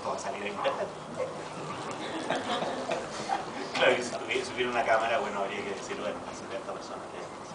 esto va a salir a internet. Claro, y si tuviera una cámara, bueno, habría que decir, bueno, a 70 personas.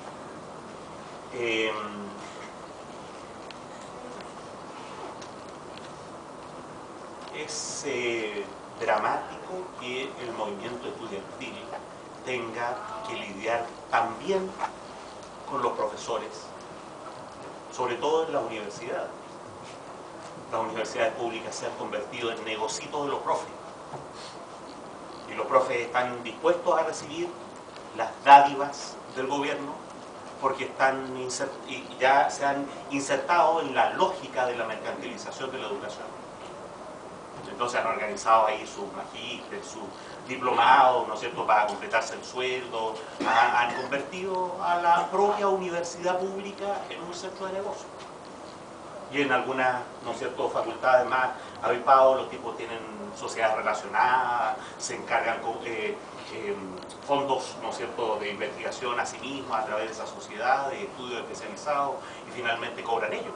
Es dramático que el movimiento estudiantil tenga que lidiar también con los profesores, sobre todo en las universidades. Las universidades públicas se han convertido en negocitos de los profes. Y los profes están dispuestos a recibir las dádivas del gobierno porque ya se han insertado en la lógica de la mercantilización de la educación. Entonces han organizado ahí sus magísteres, sus diplomados, ¿no es cierto?, para completarse el sueldo. Han convertido a la propia universidad pública en un centro de negocio. Y en algunas, ¿no es cierto?, facultades más avispados, los tipos tienen sociedades relacionadas, se encargan con fondos, ¿no es cierto?, de investigación a sí mismos a través de esa sociedad, de estudios especializados, y finalmente cobran ellos.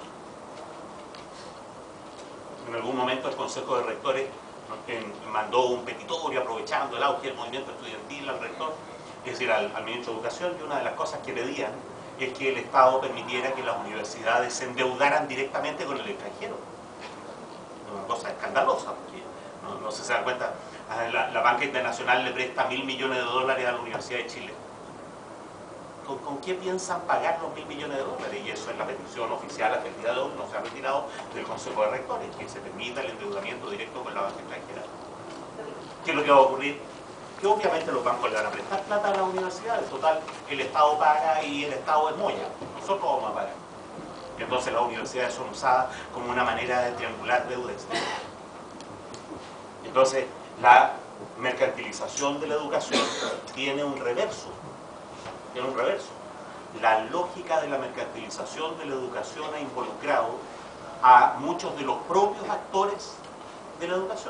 En algún momento el Consejo de Rectores mandó un petitorio aprovechando el auge del movimiento estudiantil al rector, es decir, al ministro de Educación, y una de las cosas que pedían es que el Estado permitiera que las universidades se endeudaran directamente con el extranjero. Una cosa escandalosa, porque no se dan cuenta. La banca internacional le presta $1.000 millones a la Universidad de Chile. ¿Con qué piensan pagar los $1.000 millones? Y eso es la petición oficial hasta el día de hoy, no se ha retirado del Consejo de Rectores, que se permita el endeudamiento directo con la banca extranjera. ¿Qué es lo que va a ocurrir? Que obviamente los bancos le van a prestar plata a las universidades. Total, el Estado paga y el Estado es molla. Nosotros vamos a pagar. Entonces las universidades son usadas como una manera de triangular deuda externa. Entonces la mercantilización de la educación tiene un reverso. Tiene un reverso. La lógica de la mercantilización de la educación ha involucrado a muchos de los propios actores de la educación.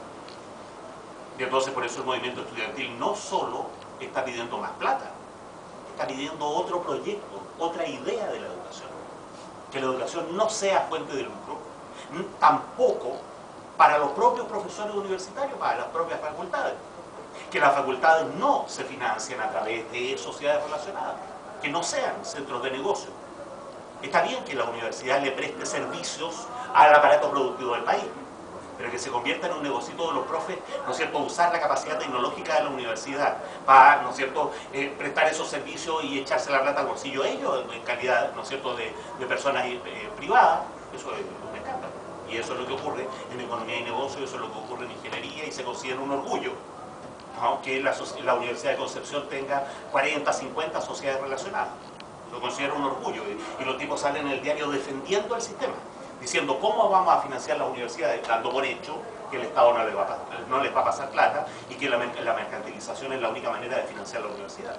Y entonces por eso el movimiento estudiantil no solo está pidiendo más plata, está pidiendo otro proyecto, otra idea de la educación. Que la educación no sea fuente de lucro, tampoco para los propios profesores universitarios, para las propias facultades. Que las facultades no se financien a través de sociedades relacionadas, que no sean centros de negocio. Está bien que la universidad le preste servicios al aparato productivo del país, pero que se convierta en un negocito de los profes, ¿no es cierto?, usar la capacidad tecnológica de la universidad para, ¿no es cierto?, prestar esos servicios y echarse la plata al bolsillo ellos en calidad, ¿no es cierto?, de personas privadas. Eso es un escándalo. Y eso es lo que ocurre en economía y negocio, eso es lo que ocurre en ingeniería, y se considera un orgullo, ¿no?, que la Universidad de Concepción tenga 40, 50 sociedades relacionadas. Lo considera un orgullo, y los tipos salen en el diario defendiendo el sistema, diciendo cómo vamos a financiar las universidades, dando por hecho que el Estado no les va a pasar plata y que la mercantilización es la única manera de financiar la universidad.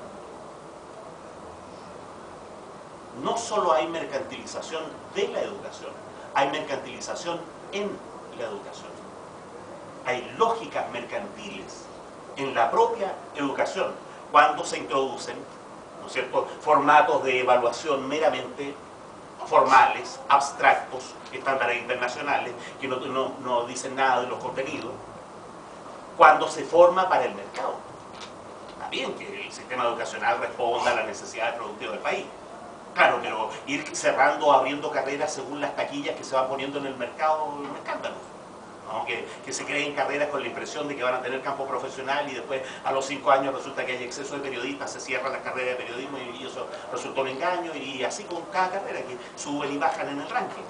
No solo hay mercantilización de la educación, hay mercantilización en la educación. Hay lógicas mercantiles en la propia educación cuando se introducen, ¿no es cierto?, formatos de evaluación meramente formales, abstractos, estándares internacionales, que no dicen nada de los contenidos, cuando se forma para el mercado. Está bien que el sistema educacional responda a las necesidades productivas del país, claro, pero ir cerrando o abriendo carreras según las taquillas que se van poniendo en el mercado es un escándalo, ¿no? Que se creen carreras con la impresión de que van a tener campo profesional y después a los 5 años resulta que hay exceso de periodistas, se cierran las carreras de periodismo y eso resultó un engaño, y así con cada carrera que suben y bajan en el ranking.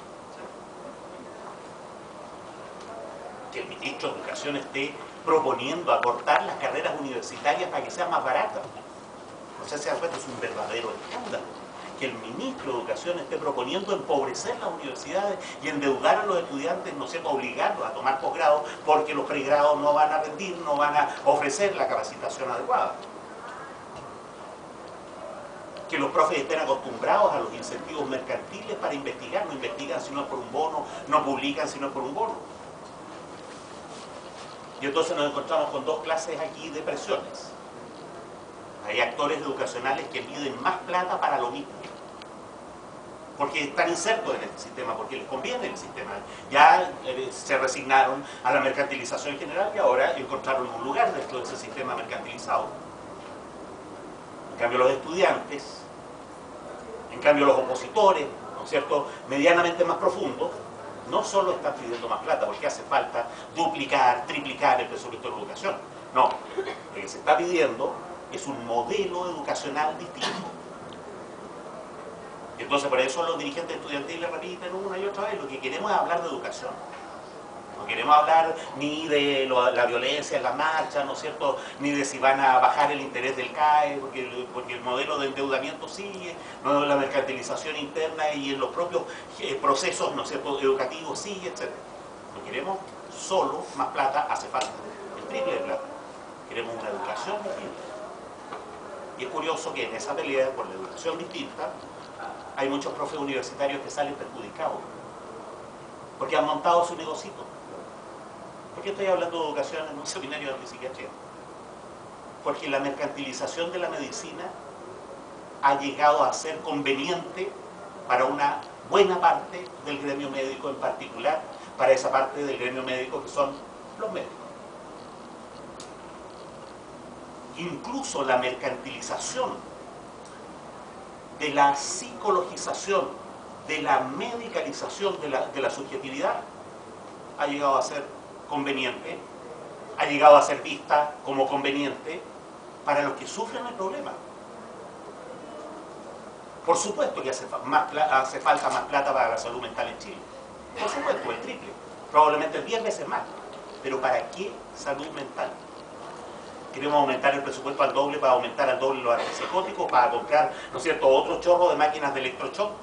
Que el ministro de Educación esté proponiendo acortar las carreras universitarias para que sean más baratas. No sé si se dan cuenta, es un verdadero escándalo. Que el ministro de Educación esté proponiendo empobrecer las universidades y endeudar a los estudiantes, no sé, obligarlos a tomar posgrado, porque los pregrados no van a rendir, no van a ofrecer la capacitación adecuada. Que los profes estén acostumbrados a los incentivos mercantiles para investigar, no investigan si no es por un bono, no publican si no es por un bono. Y entonces nos encontramos con dos clases aquí de presiones. Hay actores educacionales que piden más plata para lo mismo, porque están insertos en este sistema, porque les conviene el sistema. Ya se resignaron a la mercantilización general y ahora encontraron un lugar dentro de ese sistema mercantilizado. En cambio los estudiantes, en cambio los opositores, ¿no es cierto?, medianamente más profundos, no solo están pidiendo más plata, porque hace falta duplicar, triplicar el presupuesto de la educación. No, lo que se está pidiendo es un modelo educacional distinto. Entonces, por eso los dirigentes estudiantiles repiten una y otra vez, lo que queremos es hablar de educación. No queremos hablar ni de la violencia en las marchas, ¿no es cierto?, ni de si van a bajar el interés del CAE, porque el modelo de endeudamiento sigue, ¿no?, la mercantilización interna y en los propios procesos, ¿no es cierto?, educativos sigue, etc. No queremos solo más plata, hace falta el triple de plata. Queremos una educación distinta. Y es curioso que en esa pelea por la educación distinta hay muchos profes universitarios que salen perjudicados porque han montado su negocito. ¿Por qué estoy hablando de educación en un seminario de antipsiquiatría? Porque la mercantilización de la medicina ha llegado a ser conveniente para una buena parte del gremio médico, en particular para esa parte del gremio médico que son los médicos. Incluso la mercantilización de la psicologización, de la medicalización de la subjetividad ha llegado a ser conveniente, ha llegado a ser vista como conveniente para los que sufren el problema. Por supuesto que hace falta más plata para la salud mental en Chile. Por supuesto, el triple, probablemente 10 veces más. Pero ¿para qué salud mental? Queremos aumentar el presupuesto al doble para aumentar al doble los antipsicóticos, para comprar, ¿no es cierto?, otro chorro de máquinas de electroshock,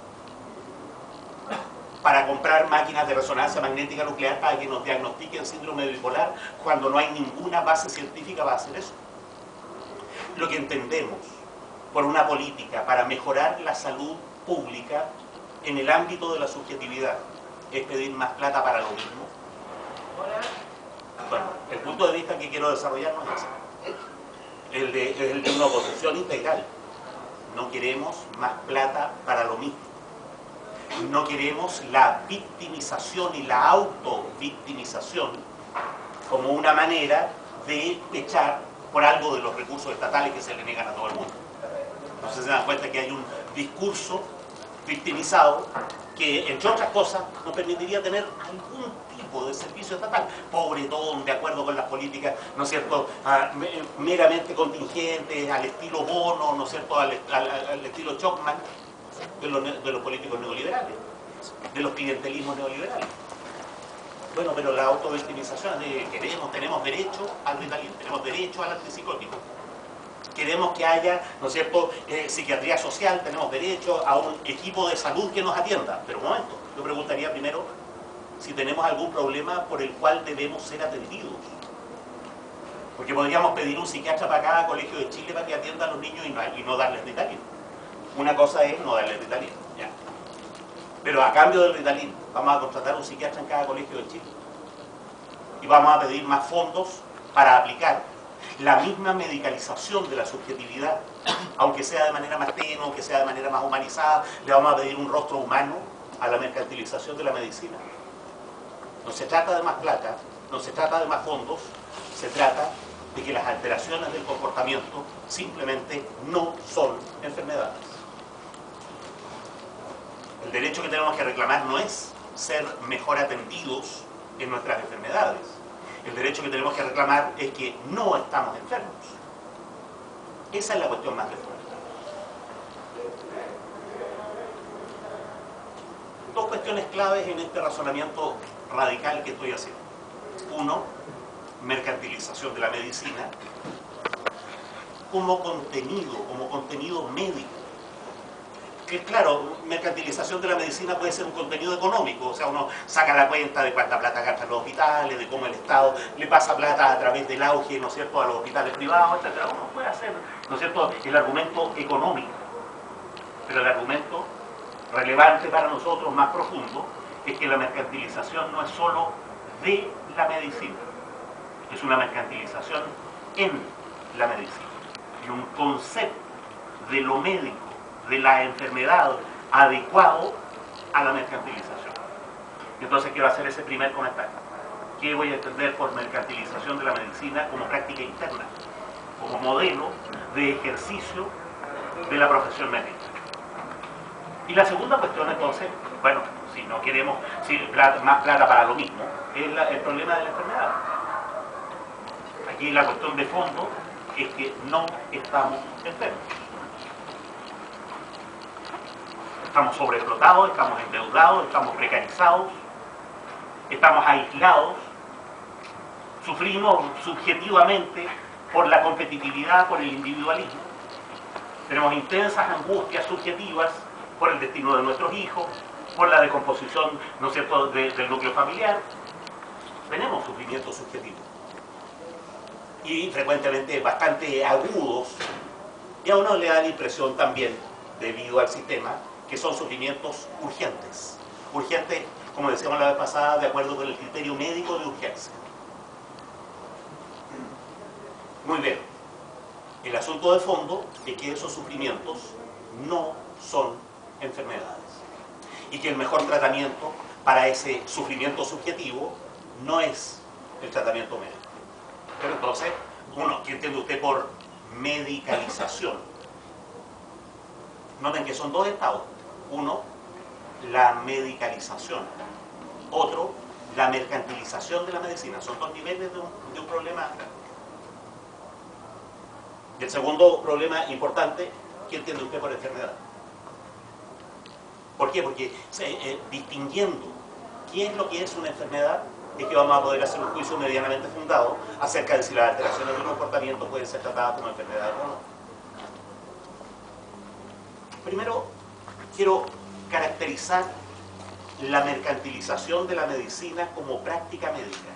para comprar máquinas de resonancia magnética nuclear para que nos diagnostiquen síndrome bipolar cuando no hay ninguna base científica para hacer eso. Lo que entendemos por una política para mejorar la salud pública en el ámbito de la subjetividad es pedir más plata para lo mismo. Bueno, el punto de vista que quiero desarrollar no es ese. Es el de una oposición integral. No queremos más plata para lo mismo. No queremos la victimización y la autovictimización como una manera de echar por algo de los recursos estatales que se le niegan a todo el mundo. Entonces se dan cuenta que hay un discurso victimizado que, entre otras cosas, nos permitiría tener algún tipo de servicio estatal, pobretón, de acuerdo con las políticas, ¿no es cierto?, meramente contingentes, al estilo Bono, ¿no es cierto?, al estilo Chocman, de los políticos neoliberales, de los clientelismos neoliberales. Bueno, pero la autovictimización, tenemos derecho al Ritalin, tenemos derecho al antipsicótico. Queremos que haya, ¿no es cierto?, psiquiatría social, tenemos derecho a un equipo de salud que nos atienda. Pero un momento, yo preguntaría primero si tenemos algún problema por el cual debemos ser atendidos. Porque podríamos pedir un psiquiatra para cada colegio de Chile para que atienda a los niños y no darles Ritalin. Una cosa es no darles Ritalin, ya. Pero a cambio del Ritalin vamos a contratar un psiquiatra en cada colegio de Chile. Y vamos a pedir más fondos para aplicar la misma medicalización de la subjetividad, aunque sea de manera más tenue, aunque sea de manera más humanizada, le vamos a pedir un rostro humano a la mercantilización de la medicina. No se trata de más plata, no se trata de más fondos, se trata de que las alteraciones del comportamiento simplemente no son enfermedades. El derecho que tenemos que reclamar no es ser mejor atendidos en nuestras enfermedades. El derecho que tenemos que reclamar es que no estamos enfermos. Esa es la cuestión más de fondo. Dos cuestiones claves en este razonamiento radical que estoy haciendo. Uno, mercantilización de la medicina como contenido médico. Que claro, mercantilización de la medicina puede ser un contenido económico, o sea, uno saca la cuenta de cuánta plata gastan los hospitales, de cómo el Estado le pasa plata a través del auge, ¿no es cierto?, a los hospitales privados, etc. Uno puede hacer, ¿no es cierto?, el argumento económico. Pero el argumento relevante para nosotros, más profundo, es que la mercantilización no es solo de la medicina, es una mercantilización en la medicina. Y un concepto de lo médico, de la enfermedad adecuado, a la mercantilización. Entonces quiero hacer ese primer comentario. ¿Qué voy a entender por mercantilización de la medicina como práctica interna? Como modelo de ejercicio de la profesión médica. Y la segunda cuestión entonces, bueno, si no queremos más plata para lo mismo, es el problema de la enfermedad. Aquí la cuestión de fondo es que no estamos enfermos. Estamos sobreexplotados, estamos endeudados, estamos precarizados, estamos aislados, sufrimos subjetivamente por la competitividad, por el individualismo. Tenemos intensas angustias subjetivas por el destino de nuestros hijos, por la descomposición, ¿no es cierto?, del núcleo familiar. Tenemos sufrimientos subjetivos y frecuentemente bastante agudos, y a uno le da la impresión también, debido al sistema, que son sufrimientos urgentes. Urgentes, como decíamos la vez pasada, de acuerdo con el criterio médico de urgencia. Muy bien. El asunto de fondo es que esos sufrimientos no son enfermedades y que el mejor tratamiento para ese sufrimiento subjetivo no es el tratamiento médico. Pero entonces, ¿qué entiende usted por medicalización? Noten que son dos estados. Uno, la medicalización. Otro, la mercantilización de la medicina. Son dos niveles de un problema. Y el segundo problema importante, ¿qué entiende usted por enfermedad? ¿Por qué? Porque distinguiendo qué es lo que es una enfermedad, es que vamos a poder hacer un juicio medianamente fundado acerca de si las alteraciones de un comportamiento pueden ser tratadas como enfermedades o no. Primero, quiero caracterizar la mercantilización de la medicina como práctica médica.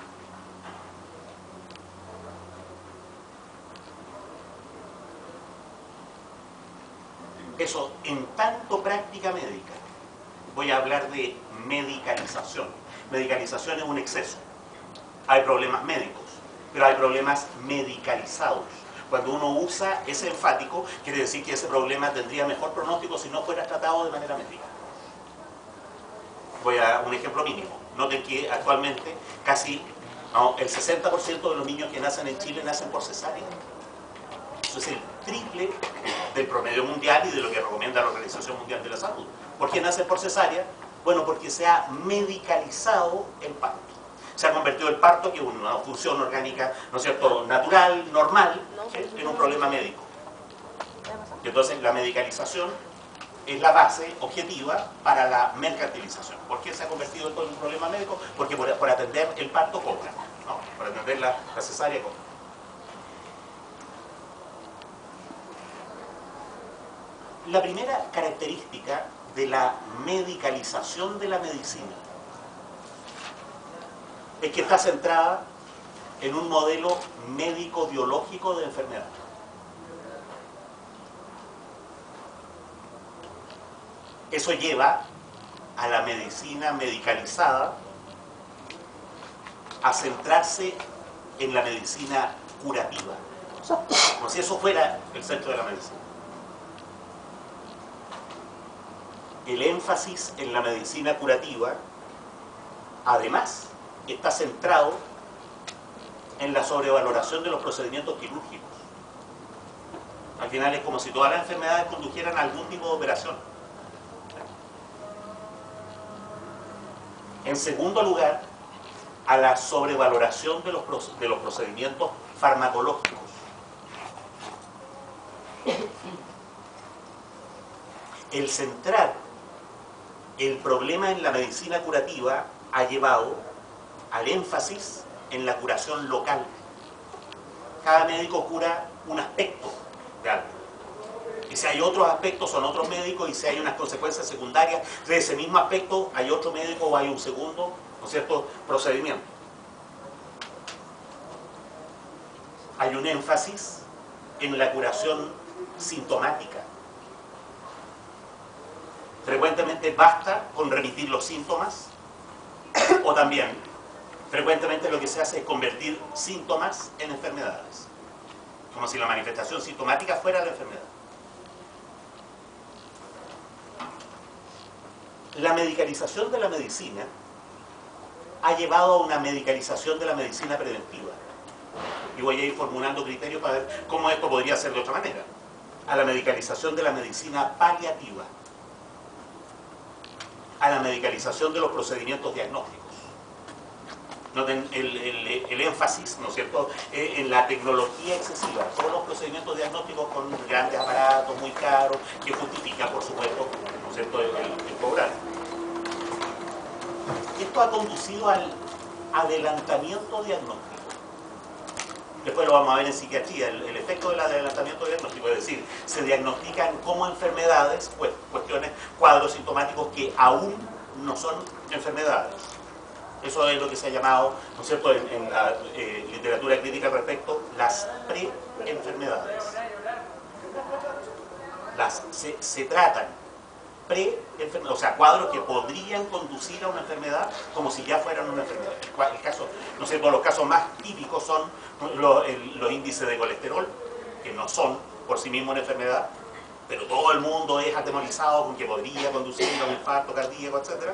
Eso, en tanto práctica médica, voy a hablar de medicalización. Medicalización es un exceso. Hay problemas médicos, pero hay problemas medicalizados. Cuando uno usa ese enfático, quiere decir que ese problema tendría mejor pronóstico si no fuera tratado de manera médica. Voy a dar un ejemplo mínimo. Noten que actualmente casi el 60% de los niños que nacen en Chile nacen por cesárea. Eso es el triple del promedio mundial y de lo que recomienda la Organización Mundial de la Salud. ¿Por qué nacen por cesárea? Bueno, porque se ha medicalizado el parto. Se ha convertido el parto, que es una función orgánica, ¿no es cierto?, natural, normal, en un problema médico. Y entonces la medicalización es la base objetiva para la mercantilización. ¿Por qué se ha convertido esto en un problema médico? Porque por atender el parto cobra, ¿no? Por atender la cesárea cobra. La primera característica de la medicalización de la medicina es que está centrada en un modelo médico-biológico de enfermedad. Eso lleva a la medicina medicalizada a centrarse en la medicina curativa, como si eso fuera el centro de la medicina. El énfasis en la medicina curativa, además, está centrado en la sobrevaloración de los procedimientos quirúrgicos. Al final es como si todas las enfermedades condujeran a algún tipo de operación. En segundo lugar, a la sobrevaloración de los procedimientos farmacológicos. El centrar el problema en la medicina curativa ha llevado al énfasis en la curación local. Cada médico cura un aspecto de algo. Y si hay otros aspectos, son otros médicos, y si hay unas consecuencias secundarias de ese mismo aspecto, hay otro médico o hay un segundo, ¿no es cierto?, procedimiento. Hay un énfasis en la curación sintomática. Frecuentemente basta con remitir los síntomas, o también, frecuentemente lo que se hace es convertir síntomas en enfermedades, como si la manifestación sintomática fuera la enfermedad. La medicalización de la medicina ha llevado a una medicalización de la medicina preventiva. Y voy a ir formulando criterios para ver cómo esto podría ser de otra manera. A la medicalización de la medicina paliativa. A la medicalización de los procedimientos diagnósticos. Noten el énfasis, ¿no es cierto?, en la tecnología excesiva. Todos los procedimientos diagnósticos con grandes aparatos muy caros, que justifican, por supuesto, ¿no es cierto?, el cobrar. Esto ha conducido al adelantamiento diagnóstico. Después lo vamos a ver en psiquiatría, el efecto del adelantamiento diagnóstico, es decir, se diagnostican como enfermedades, pues, cuestiones, cuadros sintomáticos que aún no son enfermedades. Eso es lo que se ha llamado, ¿no es cierto?, en la literatura clínica al respecto, las pre-enfermedades. Se tratan pre-enfermedades, o sea, cuadros que podrían conducir a una enfermedad como si ya fueran una enfermedad. El caso, ¿no es cierto?, los casos más típicos son los índices de colesterol, que no son por sí mismos una enfermedad, pero todo el mundo es atemorizado con que podría conducir a un infarto cardíaco, etc.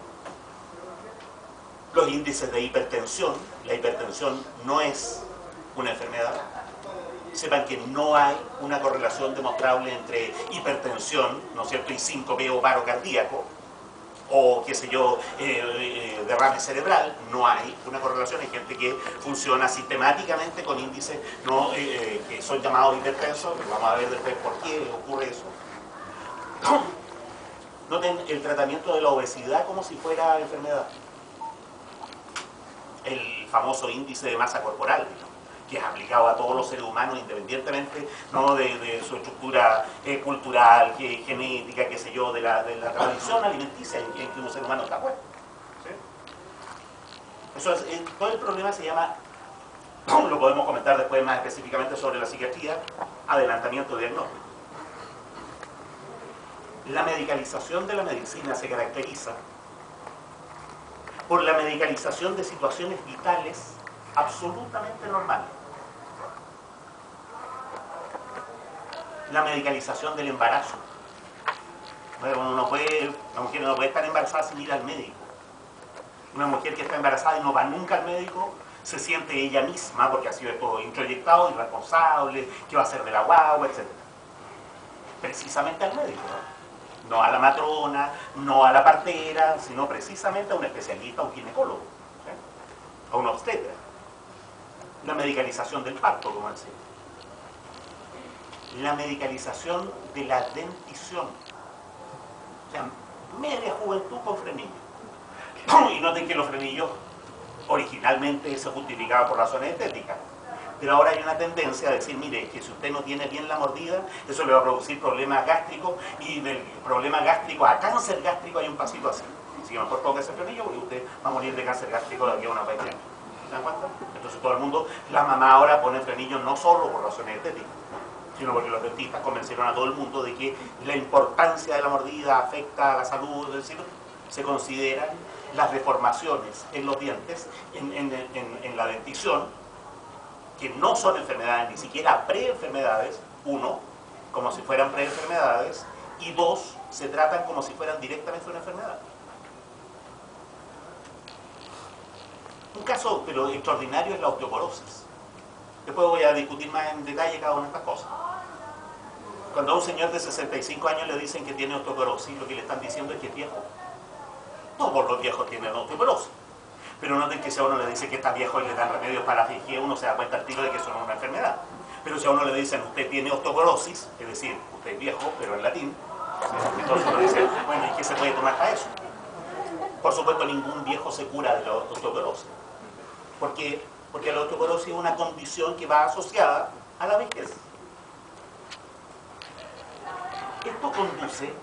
Los índices de hipertensión, la hipertensión no es una enfermedad. Sepan que no hay una correlación demostrable entre hipertensión, ¿no es cierto?, y síncope o paro cardíaco, o qué sé yo, derrame cerebral. No hay una correlación. Hay gente que funciona sistemáticamente con índices no, que son llamados hipertensos. Vamos a ver después por qué ocurre eso. Noten el tratamiento de la obesidad como si fuera enfermedad. El famoso índice de masa corporal, que es aplicado a todos los seres humanos independientemente, ¿no?, de su estructura cultural, genética, qué sé yo, de la tradición alimenticia en que un ser humano está puesto. ¿Sí? Eso es, todo el problema se llama, lo podemos comentar después más específicamente sobre la psiquiatría, adelantamiento diagnóstico. La medicalización de la medicina se caracteriza por la medicalización de situaciones vitales absolutamente normales. La medicalización del embarazo. Bueno, una mujer no puede estar embarazada sin ir al médico. Una mujer que está embarazada y no va nunca al médico, se siente ella misma, porque ha sido todo introyectado, irresponsable, que va a hacer de la guagua, etc. Precisamente al médico, no a la matrona, no a la partera, sino precisamente a un especialista, a un ginecólogo, ¿sí?, a un obstetra. La medicalización del parto, como decía. La medicalización de la dentición. O sea, media juventud con frenillos. Y noten que los frenillos originalmente se justificaban por razones estéticas. Pero ahora hay una tendencia a decir, mire, que si usted no tiene bien la mordida, eso le va a producir problemas gástricos, y del problema gástrico a cáncer gástrico hay un pasito así. Si mejor ponga ese frenillo, porque usted va a morir de cáncer gástrico de aquí a una 20 años. ¿Se dan cuenta? Entonces todo el mundo, la mamá ahora pone frenillos no solo por razones estéticas, sino porque los dentistas convencieron a todo el mundo de que la importancia de la mordida afecta a la salud, es decir, se consideran las deformaciones en los dientes, en la dentición, que no son enfermedades, ni siquiera preenfermedades, uno, como si fueran preenfermedades, y dos, se tratan como si fueran directamente una enfermedad. Un caso, pero extraordinario, es la osteoporosis. Después voy a discutir más en detalle cada una de estas cosas. Cuando a un señor de 65 años le dicen que tiene osteoporosis, lo que le están diciendo es que es viejo. Todos los viejos tienen osteoporosis. Pero noten que si a uno le dice que está viejo y le dan remedios para la faringe, uno se da cuenta al tiro de que eso no es una enfermedad. Pero si a uno le dicen, usted tiene osteoporosis, es decir, usted es viejo, pero en latín, entonces uno dice, bueno, ¿y qué se puede tomar para eso? Por supuesto, ningún viejo se cura de la osteoporosis. Porque la osteoporosis es una condición que va asociada a la vejez. Esto conduce,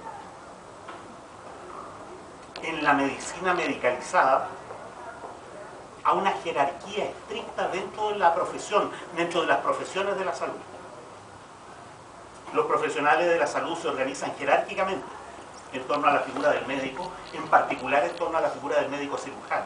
en la medicina medicalizada, a una jerarquía estricta dentro de la profesión, dentro de las profesiones de la salud. Los profesionales de la salud se organizan jerárquicamente en torno a la figura del médico, en particular en torno a la figura del médico cirujano.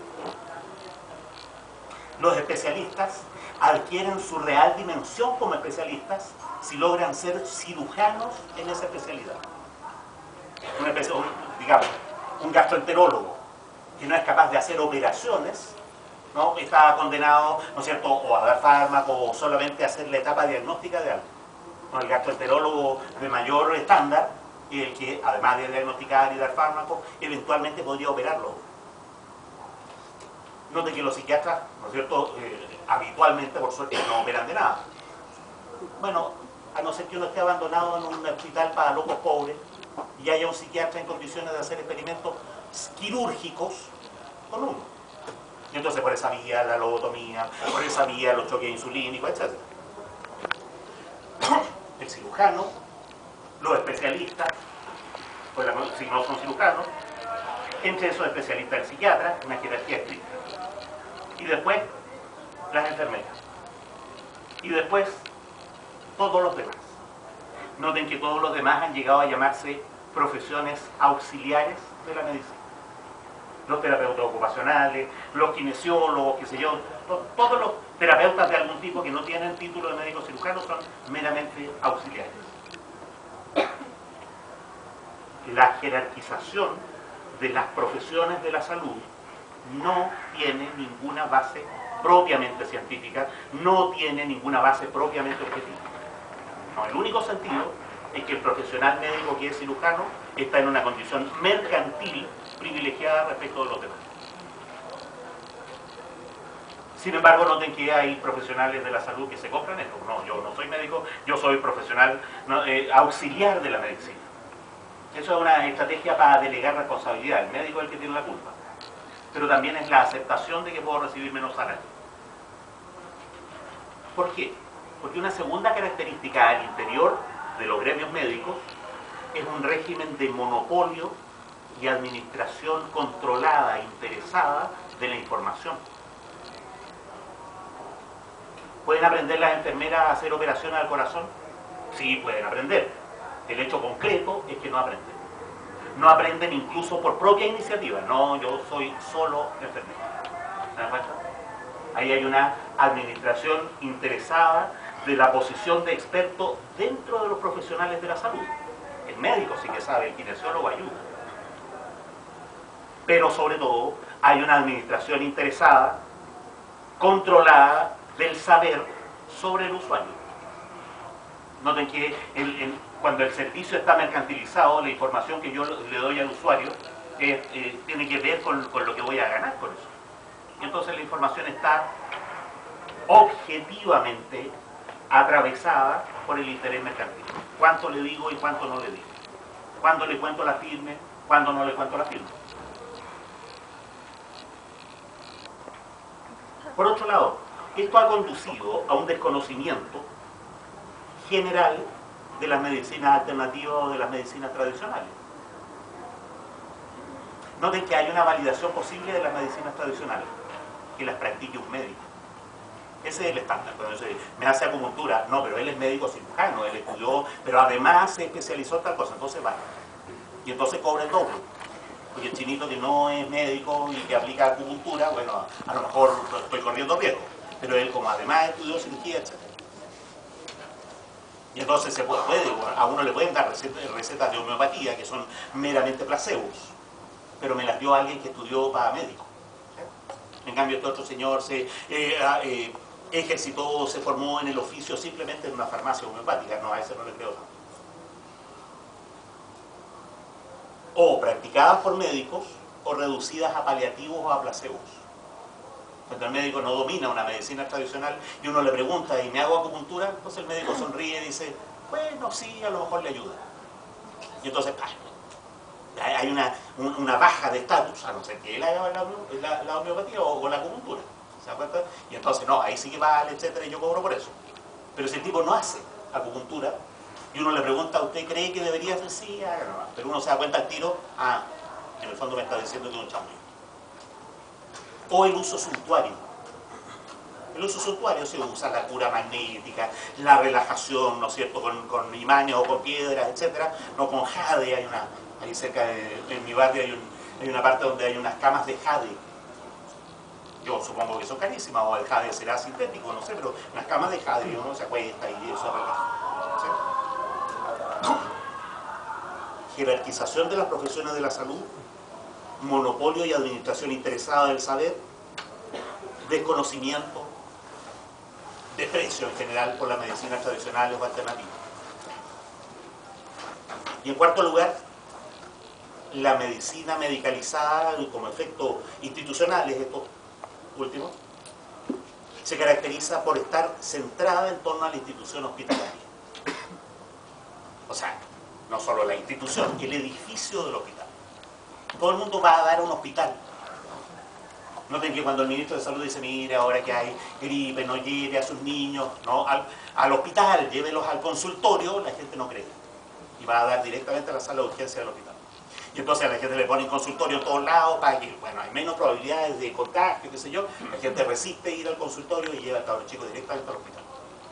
Los especialistas adquieren su real dimensión como especialistas si logran ser cirujanos en esa especialidad. Digamos, Un gastroenterólogo que no es capaz de hacer operaciones, ¿no?, está condenado, ¿no es cierto?, o a dar fármacos o solamente a hacer la etapa diagnóstica de algo. ¿No? El gastroenterólogo de mayor estándar es el que, además de diagnosticar y dar fármacos, eventualmente podría operarlo. Note que los psiquiatras, ¿no es cierto?, habitualmente, por suerte, no operan de nada. Bueno, a no ser que uno esté abandonado en un hospital para locos pobres y haya un psiquiatra en condiciones de hacer experimentos quirúrgicos con uno. Y entonces por esa vía la lobotomía, por esa vía los choques insulínicos, etc. El cirujano, los especialistas, pues si no son cirujanos, entre esos especialistas el psiquiatra, una jerarquía estricta. Y después las enfermeras. Y después todos los demás. Noten que todos los demás han llegado a llamarse profesiones auxiliares de la medicina. Los terapeutas ocupacionales, los kinesiólogos, qué sé yo, todos los terapeutas de algún tipo que no tienen título de médico cirujano son meramente auxiliares. La jerarquización de las profesiones de la salud no tiene ninguna base propiamente científica, no tiene ninguna base propiamente objetiva. No, el único sentido es que el profesional médico que es cirujano está en una condición mercantil privilegiada respecto de los demás. Sin embargo, noten que hay profesionales de la salud que se compran esto. No, yo no soy médico, yo soy profesional auxiliar de la medicina. Eso es una estrategia para delegar responsabilidad. El médico es el que tiene la culpa. Pero también es la aceptación de que puedo recibir menos salario. ¿Por qué? Porque una segunda característica al interior de los gremios médicos es un régimen de monopolio y administración controlada, interesada de la información. ¿Pueden aprender las enfermeras a hacer operaciones al corazón? Sí, pueden aprender. El hecho concreto es que no aprenden. No aprenden incluso por propia iniciativa. No, yo soy solo enfermera. ¿Se dan cuenta? Ahí hay una administración interesada de la posición de experto dentro de los profesionales de la salud. El médico sí que sabe, el kinesiólogo ayuda. Pero sobre todo hay una administración interesada, controlada del saber sobre el usuario. Noten que cuando el servicio está mercantilizado, la información que yo le doy al usuario tiene que ver con lo que voy a ganar con eso. Y entonces la información está objetivamente atravesada por el interés mercantil. ¿Cuánto le digo y cuánto no le digo? ¿Cuándo le cuento la firme? ¿Cuándo no le cuento la firme? Por otro lado, esto ha conducido a un desconocimiento general de las medicinas alternativas o de las medicinas tradicionales. Noten que hay una validación posible de las medicinas tradicionales, que las practique un médico. Ese es el estándar. Cuando dice, me hace acupuntura, no, pero él es médico cirujano, él estudió, pero además se especializó en tal cosa, entonces va. Y entonces cobra el doble. Porque el chinito que no es médico y que aplica acupuntura, bueno, a lo mejor estoy corriendo riesgo, pero él como además estudió cirugía, etc. Y entonces se puede, a uno le pueden dar recetas de homeopatía que son meramente placebos, pero me las dio alguien que estudió para médico. En cambio este otro señor se ejercitó, se formó en el oficio simplemente en una farmacia homeopática. No, a ese no le creo tanto. O practicadas por médicos o reducidas a paliativos o a placebos. Cuando el médico no domina una medicina tradicional y uno le pregunta, ¿y me hago acupuntura? Entonces el médico sonríe y dice, bueno, sí, a lo mejor le ayuda. Y entonces, hay una baja de estatus, a no ser que él haga la homeopatía o la acupuntura. ¿Se da cuenta? Y entonces, no, ahí sí que vale, etcétera, y yo cobro por eso. Pero si el tipo no hace acupuntura, y uno le pregunta, ¿usted cree que debería hacer? Sí, hágalo. Pero uno se da cuenta al tiro, en el fondo me está diciendo que es un chamullo. O el uso suntuario. El uso suntuario se usa la cura magnética, la relajación, ¿no es cierto?, con imanes o con piedras, etcétera. No, con jade, ahí cerca en mi barrio hay una parte donde hay unas camas de jade. Yo supongo que son carísimas, o el jade será sintético, no sé, pero unas camas de jade, y uno se acuesta y eso relaja. ¿Sí? Jerarquización de las profesiones de la salud monopolio y administración interesada del saber, desconocimiento, desprecio en general por las medicinas tradicionales o alternativas. Y en cuarto lugar, la medicina medicalizada como efecto institucional, es esto último, se caracteriza por estar centrada en torno a la institución hospitalaria. O sea, no solo la institución, el edificio del hospital. Todo el mundo va a dar a un hospital. Noten que cuando el ministro de Salud dice, mire, ahora que hay gripe, no lleve a sus niños, ¿no? al hospital, llévelos al consultorio, la gente no cree. Y va a dar directamente a la sala de urgencia del hospital. Y entonces a la gente le ponen consultorio en todos lados para que, bueno, hay menos probabilidades de contagio, qué sé yo. La gente resiste ir al consultorio y lleva al cabrón chico directamente al hospital.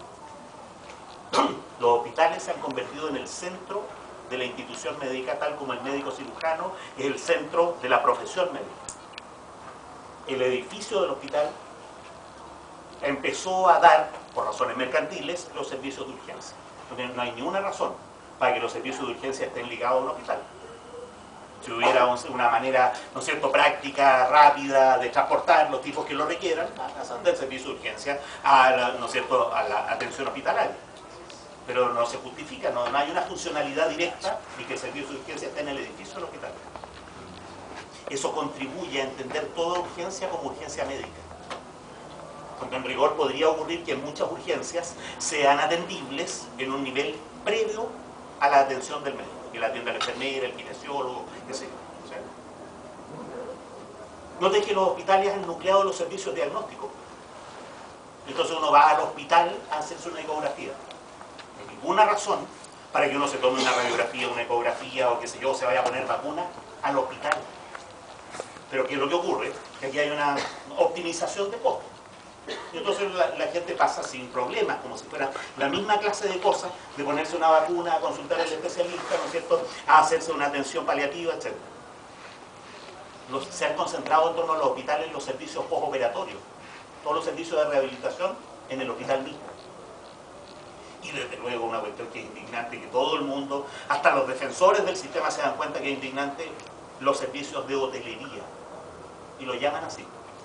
Los hospitales se han convertido en el centro de la institución médica, tal como el médico cirujano es el centro de la profesión médica. El edificio del hospital empezó a dar, por razones mercantiles, los servicios de urgencia. No hay ninguna razón para que los servicios de urgencia estén ligados a un hospital. Si hubiera una manera, ¿no es cierto?, práctica, rápida, de transportar los tipos que lo requieran, pasan del servicio de urgencia a la, ¿no es cierto?, a la atención hospitalaria. Pero no se justifica, no hay una funcionalidad directa ni que el servicio de urgencia esté en el edificio del hospital. Eso contribuye a entender toda urgencia como urgencia médica. Porque en rigor podría ocurrir que muchas urgencias sean atendibles en un nivel previo a la atención del médico, que la atienda la enfermera, el kinesiólogo, qué sé yo. ¿Sí? Noten que los hospitales han nucleado los servicios diagnósticos. Entonces uno va al hospital a hacerse una ecografía. No hay ninguna razón para que uno se tome una radiografía, una ecografía o qué sé yo, se vaya a poner vacuna al hospital. Pero ¿qué es lo que ocurre? Que aquí hay una optimización de costos. Y entonces la gente pasa sin problemas, como si fuera la misma clase de cosas, de ponerse una vacuna, a consultar al especialista, ¿no es cierto?, a hacerse una atención paliativa, etc. Se han concentrado en torno a los hospitales los servicios postoperatorios, todos los servicios de rehabilitación en el hospital mismo. Y desde luego una cuestión que es indignante, que todo el mundo, hasta los defensores del sistema se dan cuenta que es indignante, los servicios de hotelería. Y lo llaman así.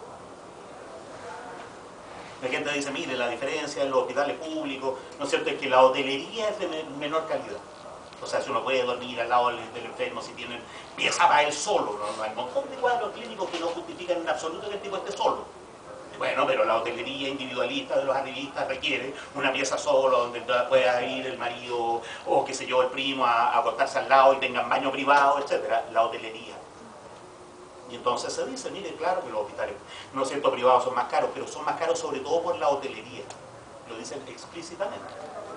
La gente dice, mire, la diferencia en los hospitales públicos, ¿no es cierto?, es que la hotelería es de menor calidad. O sea, si uno puede dormir al lado del enfermo, si tienen pieza para él solo, ¿no? Hay un montón de cuadros clínicos que no justifican en absoluto que el tipo esté solo. Bueno, pero la hotelería individualista de los arribistas requiere una pieza solo donde pueda ir el marido o qué sé yo, el primo a acostarse al lado y tengan baño privado, etcétera. La hotelería. Y entonces se dice, mire, claro que los hospitales, no es cierto, privados son más caros, pero son más caros sobre todo por la hotelería. Lo dicen explícitamente.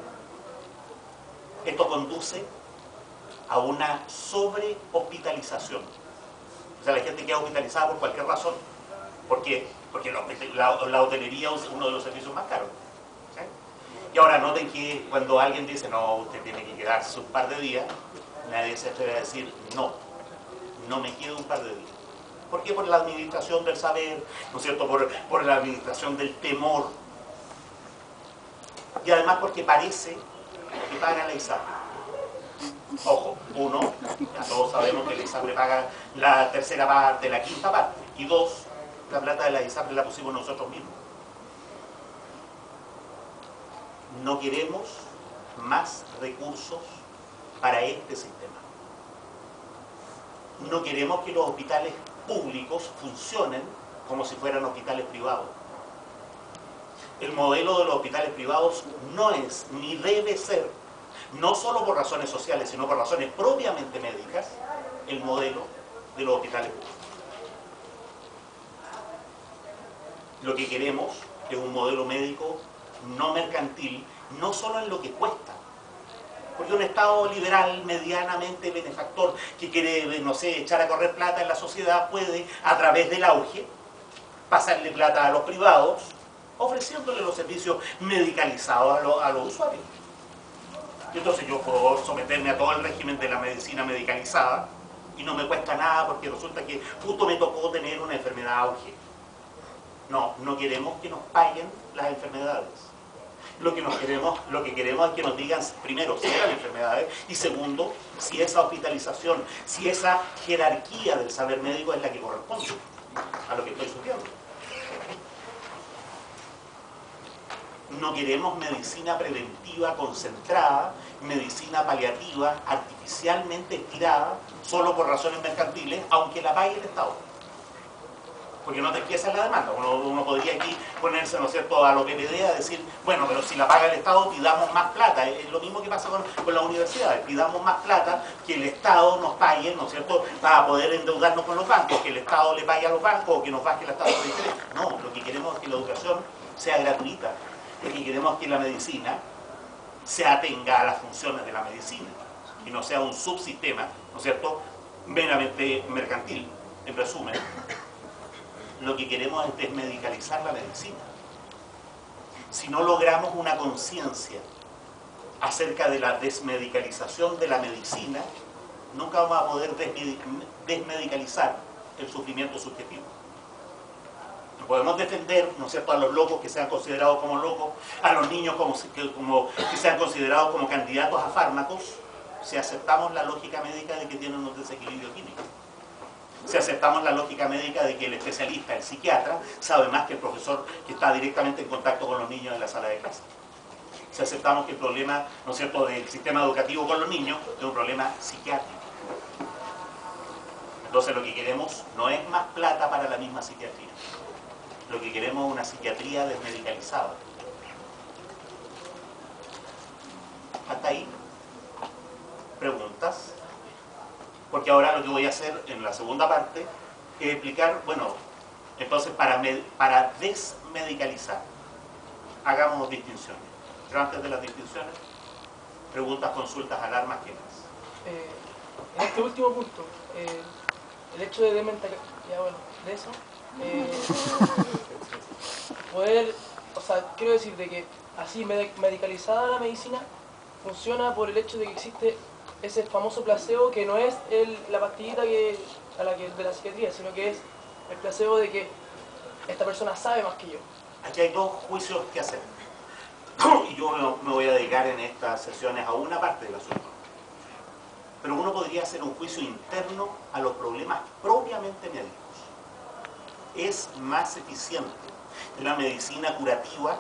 Esto conduce a una sobrehospitalización. O sea, la gente queda hospitalizada por cualquier razón. ¿Por qué? Porque la hotelería es uno de los servicios más caros. ¿Sí? Y ahora noten que cuando alguien dice, no, usted tiene que quedarse un par de días, nadie se atreve a decir, no, no me quedo un par de días. ¿Por qué? Por la administración del saber, ¿no es cierto? Por la administración del temor. Y además porque parece que paga la ISAPRE. Ojo, uno, ya todos sabemos que la ISAPRE paga la tercera parte, la quinta parte. Y dos, la plata de la ISAPRE la pusimos nosotros mismos. No queremos más recursos para este sistema. No queremos que los hospitales públicos funcionen como si fueran hospitales privados. El modelo de los hospitales privados no es, ni debe ser, no solo por razones sociales, sino por razones propiamente médicas, el modelo de los hospitales públicos. Lo que queremos es un modelo médico no mercantil, no solo en lo que cuesta, porque un Estado liberal medianamente benefactor que quiere, no sé, echar a correr plata en la sociedad puede, a través del auge, pasarle plata a los privados, ofreciéndole los servicios medicalizados a los usuarios. Y entonces yo puedo someterme a todo el régimen de la medicina medicalizada y no me cuesta nada porque resulta que justo me tocó tener una enfermedad auge. No, no queremos que nos paguen las enfermedades. Lo que queremos es que nos digan, primero, si eran enfermedades, y segundo, si esa hospitalización, si esa jerarquía del saber médico es la que corresponde a lo que estoy sufriendo. No queremos medicina preventiva concentrada, medicina paliativa artificialmente estirada, solo por razones mercantiles, aunque la pague el Estado. Porque no te empieza la demanda. Uno podría aquí ponerse, ¿no es cierto?, a lo PPD a decir, bueno, pero si la paga el Estado, pidamos más plata. Es lo mismo que pasa con las universidades. Pidamos más plata, que el Estado nos pague, ¿no es cierto?, para poder endeudarnos con los bancos, que el Estado le pague a los bancos o que nos baje la tasa de interés. No, lo que queremos es que la educación sea gratuita. Lo que queremos es que la medicina se atenga a las funciones de la medicina y no sea un subsistema, ¿no es cierto?, meramente mercantil. En resumen, lo que queremos es desmedicalizar la medicina. Si no logramos una conciencia acerca de la desmedicalización de la medicina, nunca vamos a poder desmedicalizar el sufrimiento subjetivo. Podemos defender, ¿no es cierto?, a los locos que sean considerados como locos, a los niños que sean considerados como candidatos a fármacos, si aceptamos la lógica médica de que tienen un desequilibrio químico. Si aceptamos la lógica médica de que el especialista, el psiquiatra, sabe más que el profesor que está directamente en contacto con los niños en la sala de clase. Si aceptamos que el problema, ¿no es cierto?, del sistema educativo con los niños es un problema psiquiátrico. Entonces lo que queremos no es más plata para la misma psiquiatría. Lo que queremos es una psiquiatría desmedicalizada. ¿Hasta ahí? ¿Preguntas? Porque ahora lo que voy a hacer en la segunda parte es explicar, bueno, entonces para desmedicalizar, hagamos distinciones. Pero antes de las distinciones, preguntas, consultas, alarmas, ¿qué más? En este último punto, el hecho de desmedicalizar, ya bueno, de eso, poder, o sea, quiero decir de que así medicalizada la medicina funciona por el hecho de que existe ese famoso placebo que no es la pastillita de la psiquiatría, sino que es el placebo de que esta persona sabe más que yo. Aquí hay dos juicios que hacer. Y yo me voy a dedicar en estas sesiones a una parte del asunto. Pero uno podría hacer un juicio interno a los problemas propiamente médicos. Es más eficiente la medicina curativa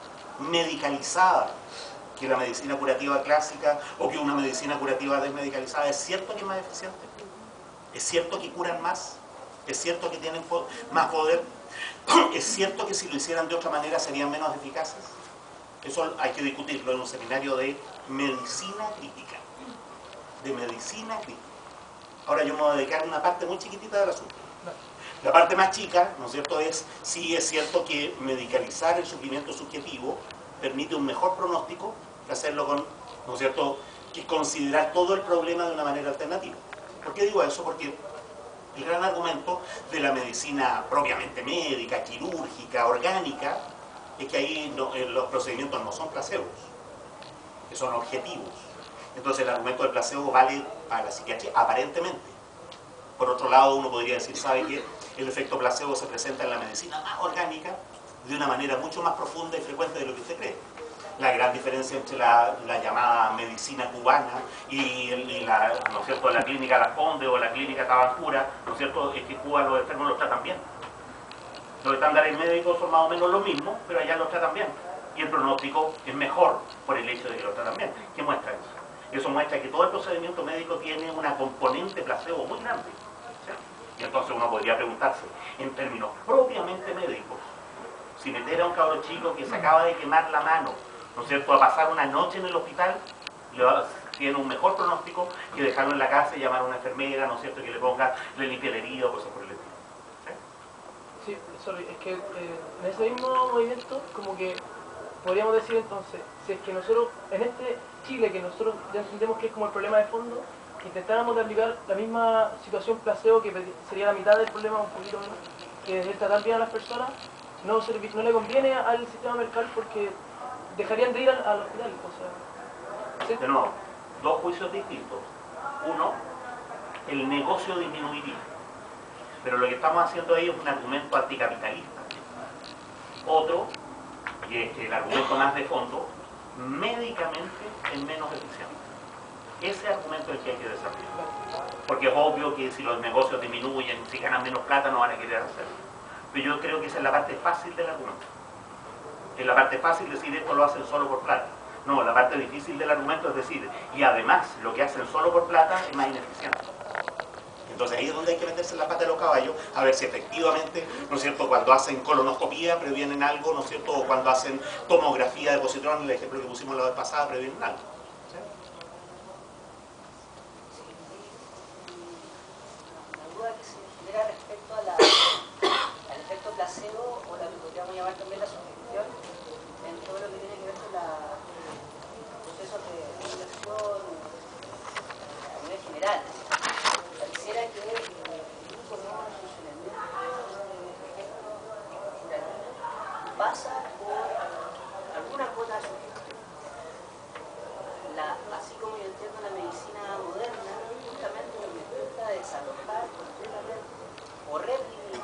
medicalizada que la medicina curativa clásica o que una medicina curativa desmedicalizada. ¿Es cierto que es más eficiente? ¿Es cierto que curan más? ¿Es cierto que tienen más poder? ¿Es cierto que si lo hicieran de otra manera serían menos eficaces? Eso hay que discutirlo en un seminario de medicina crítica. De medicina crítica. Ahora yo me voy a dedicar a una parte muy chiquitita del asunto. La parte más chica, ¿no es cierto?, es si es cierto que medicalizar el sufrimiento subjetivo permite un mejor pronóstico que hacerlo con, ¿no es cierto?, que considerar todo el problema de una manera alternativa. ¿Por qué digo eso? Porque el gran argumento de la medicina propiamente médica, quirúrgica, orgánica, es que ahí los procedimientos no son placebos, que son objetivos. Entonces el argumento del placebo vale para la psiquiatría, aparentemente. Por otro lado, uno podría decir, ¿sabe qué? El efecto placebo se presenta en la medicina más orgánica de una manera mucho más profunda y frecuente de lo que usted cree. La gran diferencia entre la llamada medicina cubana y ¿no es cierto?, la clínica Las Condes o la clínica Tabancura, ¿no es cierto?, es que en Cuba los enfermos los tratan bien. Los estándares médicos son más o menos los mismos, pero allá los tratan bien. Y el pronóstico es mejor por el hecho de que los tratan bien. ¿Qué muestra eso? Eso muestra que todo el procedimiento médico tiene una componente placebo muy grande. ¿Sí? Y entonces uno podría preguntarse, en términos propiamente médicos, si meter a un cabro chico que se acaba de quemar la mano, ¿no es cierto?, a pasar una noche en el hospital, tiene un mejor pronóstico que dejarlo en la casa y llamar a una enfermera, ¿no es cierto?, que le limpie la herida o cosas por el estilo. ¿Sí? Sí, sorry, es que en ese mismo movimiento, como que podríamos decir entonces, si es que nosotros, en este Chile, que nosotros ya entendemos que es como el problema de fondo, intentáramos de aplicar la misma situación placebo, que sería la mitad del problema, un poquito menos, que es tratar bien a las personas, no le conviene al sistema mercal porque dejarían de ir al hospital. O sea, ¿sí? De nuevo, dos juicios distintos. Uno, el negocio disminuiría. Pero lo que estamos haciendo ahí es un argumento anticapitalista. Otro, y el argumento más de fondo, médicamente es menos eficiente. Ese argumento es el que hay que desarrollar. Porque es obvio que si los negocios disminuyen, si ganan menos plata, no van a querer hacerlo. Pero yo creo que esa es la parte fácil del argumento. Es la parte fácil decir esto lo hacen solo por plata. No, la parte difícil del argumento es decir, y además lo que hacen solo por plata es más ineficiente. Entonces ahí es donde hay que meterse en la pata de los caballos, a ver si efectivamente, ¿no es cierto?, cuando hacen colonoscopía previenen algo, ¿no es cierto?, o cuando hacen tomografía de positrón, el ejemplo que pusimos la vez pasada, previenen algo. ¿Sí? La duda que se genera respecto a al efecto placebo, o lo que podríamos llamar también la sugestión, en todo lo que tiene que ver con los procesos de regulación a nivel general. Pareciera que el único modo de funcionamiento pasa por alguna cuota de sugestión. Así como yo entiendo la medicina moderna, justamente lo que trata de desalojar completamente o reprimir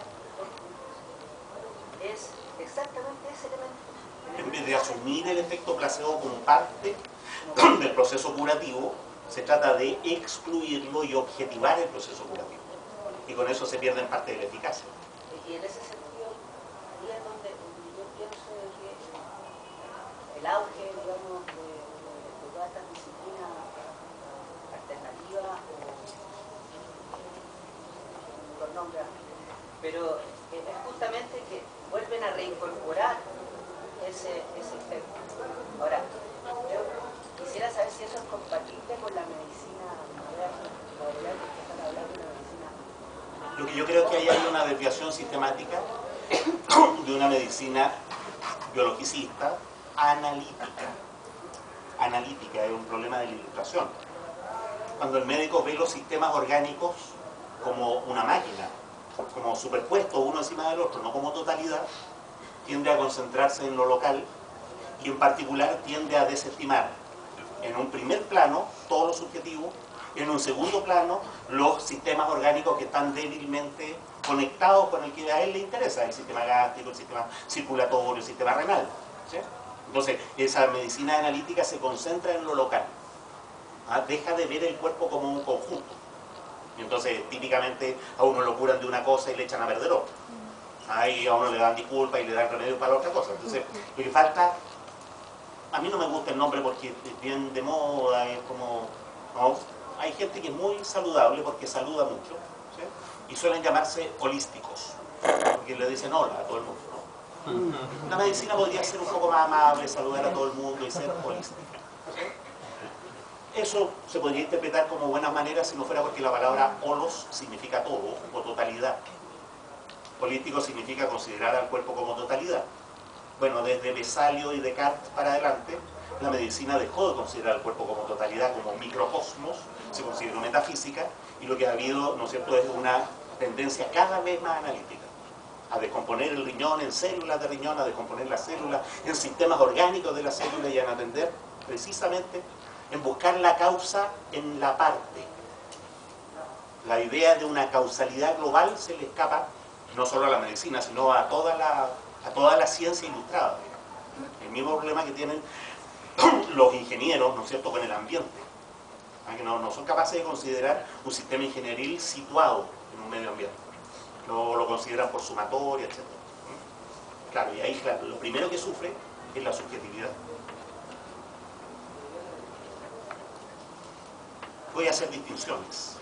es exactamente ese elemento. En vez de asumir el efecto placebo como parte del proceso curativo, se trata de excluirlo y objetivar el proceso curativo. Y con eso se pierde en parte de la eficacia. Y en ese sentido, ahí es donde yo pienso que el auge, digamos, de todas estas disciplinas alternativas, o los nombres, pero es justamente que vuelven a reincorporar ese efecto. Ahora, yo quisiera saber si eso es compatible con la medicina moderna, que están hablando de la medicina. Lo que yo creo es que ahí hay una desviación sistemática de una medicina biologicista analítica. Analítica es un problema de la ilustración. Cuando el médico ve los sistemas orgánicos como una máquina, como superpuestos uno encima del otro, no como totalidad, tiende a concentrarse en lo local y en particular tiende a desestimar en un primer plano todo lo subjetivo, en un segundo plano los sistemas orgánicos que están débilmente conectados con el que a él le interesa, el sistema gástrico, el sistema circulatorio, el sistema renal. ¿Sí? Entonces, esa medicina analítica se concentra en lo local. Deja de ver el cuerpo como un conjunto. Y entonces, típicamente, a uno lo curan de una cosa y le echan a perder otra. Ahí a uno le dan disculpas y le dan remedio para la otra cosa. Entonces, lo que falta, a mí no me gusta el nombre porque es bien de moda, es como, ¿no? Hay gente que es muy saludable porque saluda mucho, ¿sí? Y suelen llamarse holísticos, porque le dicen hola a todo el mundo, ¿no? La medicina podría ser un poco más amable, saludar a todo el mundo y ser holística, ¿sí? Eso se podría interpretar como buenas maneras si no fuera porque la palabra holos significa todo o totalidad. Holístico significa considerar al cuerpo como totalidad. Bueno, desde Besalio y Descartes para adelante, la medicina dejó de considerar al cuerpo como totalidad, como microcosmos, se consideró metafísica, y lo que ha habido, ¿no es cierto?, es una tendencia cada vez más analítica, a descomponer el riñón en células de riñón, a descomponer las células en sistemas orgánicos de las células y a atender precisamente en buscar la causa en la parte. La idea de una causalidad global se le escapa no solo a la medicina, sino a toda la ciencia ilustrada. El mismo problema que tienen los ingenieros, ¿no es cierto?, con el ambiente, que no son capaces de considerar un sistema ingenieril situado en un medio ambiente. Lo consideran por sumatoria, etc. Claro, y ahí, claro, lo primero que sufre es la subjetividad. Voy a hacer distinciones.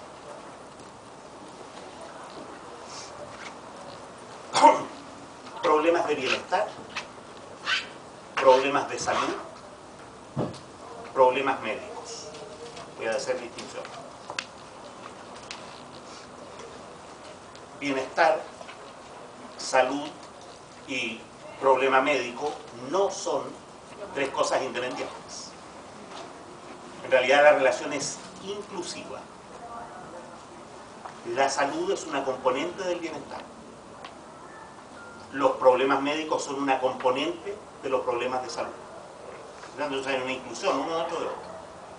Problemas de bienestar, problemas de salud, problemas médicos. Voy a hacer distinción. Bienestar, salud y problema médico no son tres cosas independientes. En realidad la relación es inclusiva. La salud es una componente del bienestar. Los problemas médicos son una componente de los problemas de salud. Entonces hay una inclusión uno dentro de otro.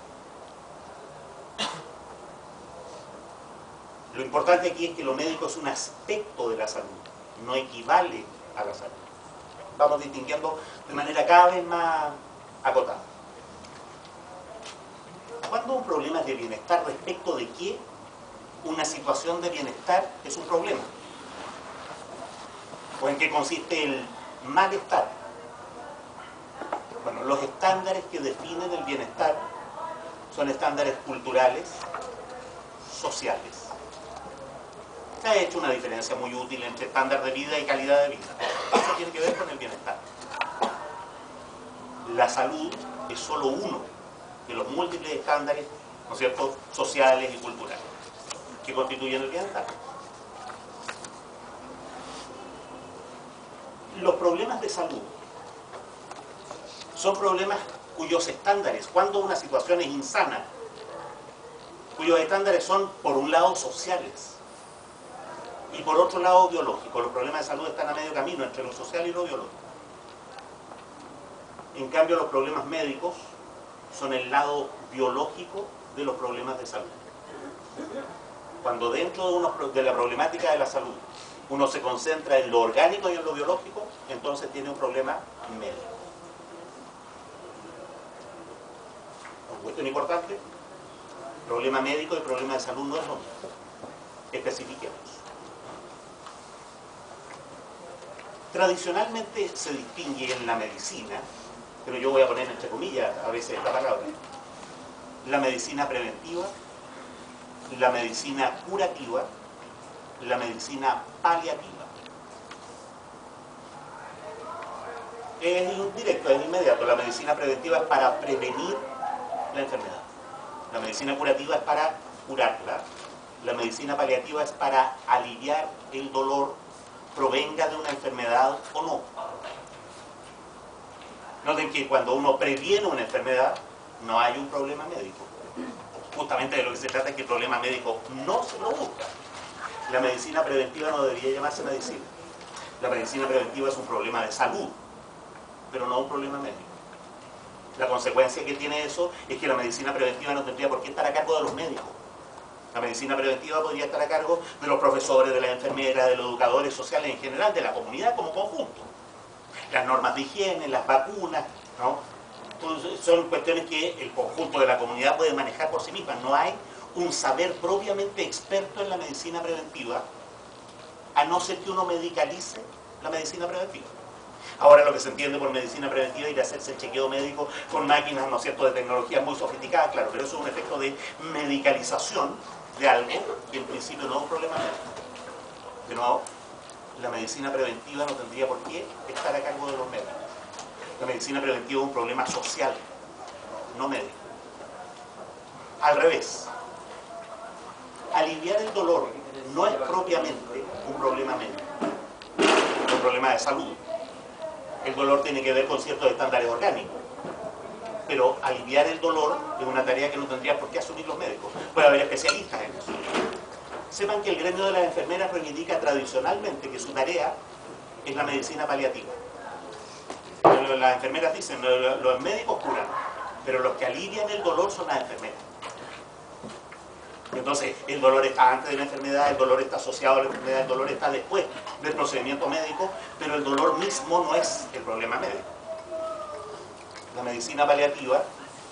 Lo importante aquí es que lo médico es un aspecto de la salud, no equivale a la salud. vamos distinguiendo de manera cada vez más acotada. ¿Cuándo un problema es de bienestar respecto de qué una situación de bienestar es un problema? ¿O en qué consiste el malestar? Bueno, los estándares que definen el bienestar son estándares culturales, sociales. Se ha hecho una diferencia muy útil entre estándar de vida y calidad de vida. Eso tiene que ver con el bienestar. La salud es solo uno de los múltiples estándares, ¿no es cierto?, sociales y culturales que constituyen el bienestar. Los problemas de salud son problemas cuyos estándares, cuando una situación es insana, cuyos estándares son, por un lado, sociales y por otro lado, biológicos. Los problemas de salud están a medio camino entre lo social y lo biológico. En cambio, los problemas médicos son el lado biológico de los problemas de salud. Cuando dentro de la problemática de la salud uno se concentra en lo orgánico y en lo biológico, entonces tiene un problema médico. Una cuestión importante: problema médico y problema de salud no es lo mismo. Especifiquemos. Tradicionalmente se distingue en la medicina, pero yo voy a poner entre comillas a veces esta palabra, la medicina preventiva, la medicina curativa, la medicina paliativa. Es indirecto, es inmediato. La medicina preventiva es para prevenir la enfermedad. La medicina curativa es para curarla. La medicina paliativa es para aliviar el dolor, provenga de una enfermedad o no. Noten que cuando uno previene una enfermedad, no hay un problema médico. Justamente de lo que se trata es que el problema médico no se lo busca. La medicina preventiva no debería llamarse medicina. La medicina preventiva es un problema de salud, pero no un problema médico. La consecuencia que tiene eso es que la medicina preventiva no tendría por qué estar a cargo de los médicos. La medicina preventiva podría estar a cargo de los profesores, de las enfermeras, de los educadores sociales en general, de la comunidad como conjunto. Las normas de higiene, las vacunas, ¿no? Entonces, son cuestiones que el conjunto de la comunidad puede manejar por sí misma. No hay un saber propiamente experto en la medicina preventiva, a no ser que uno medicalice la medicina preventiva. Ahora lo que se entiende por medicina preventiva es ir a hacerse el chequeo médico con máquinas, ¿no es cierto?, de tecnología muy sofisticada, claro, pero eso es un efecto de medicalización de algo que en principio no es un problema médico. De nuevo, la medicina preventiva no tendría por qué estar a cargo de los médicos. La medicina preventiva es un problema social, no médico. Al revés, aliviar el dolor no es propiamente un problema médico, es un problema de salud. El dolor tiene que ver con ciertos estándares orgánicos, pero aliviar el dolor es una tarea que no tendrían por qué asumir los médicos. Puede haber especialistas en eso. Sepan que el gremio de las enfermeras reivindica tradicionalmente que su tarea es la medicina paliativa. Las enfermeras dicen, los médicos curan, pero los que alivian el dolor son las enfermeras. Entonces, el dolor está antes de la enfermedad, el dolor está asociado a la enfermedad, el dolor está después del procedimiento médico, pero el dolor mismo no es el problema médico. La medicina paliativa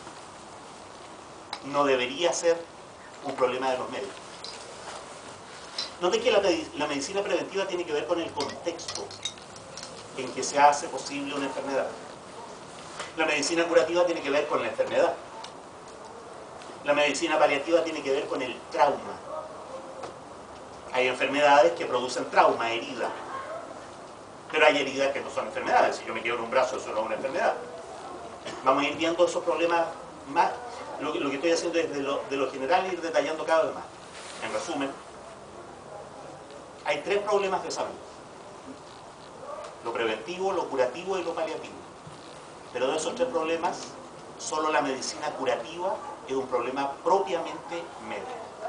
no debería ser un problema de los médicos. Noten que la medicina preventiva tiene que ver con el contexto en que se hace posible una enfermedad. La medicina curativa tiene que ver con la enfermedad. La medicina paliativa tiene que ver con el trauma. Hay enfermedades que producen trauma, herida. Pero hay heridas que no son enfermedades. Si yo me quiebro un brazo, eso no es una enfermedad. Vamos a ir viendo esos problemas más. Lo que estoy haciendo es de lo general ir detallando cada vez más. En resumen, hay tres problemas de salud: lo preventivo, lo curativo y lo paliativo. Pero de esos tres problemas, solo la medicina curativa es un problema propiamente médico.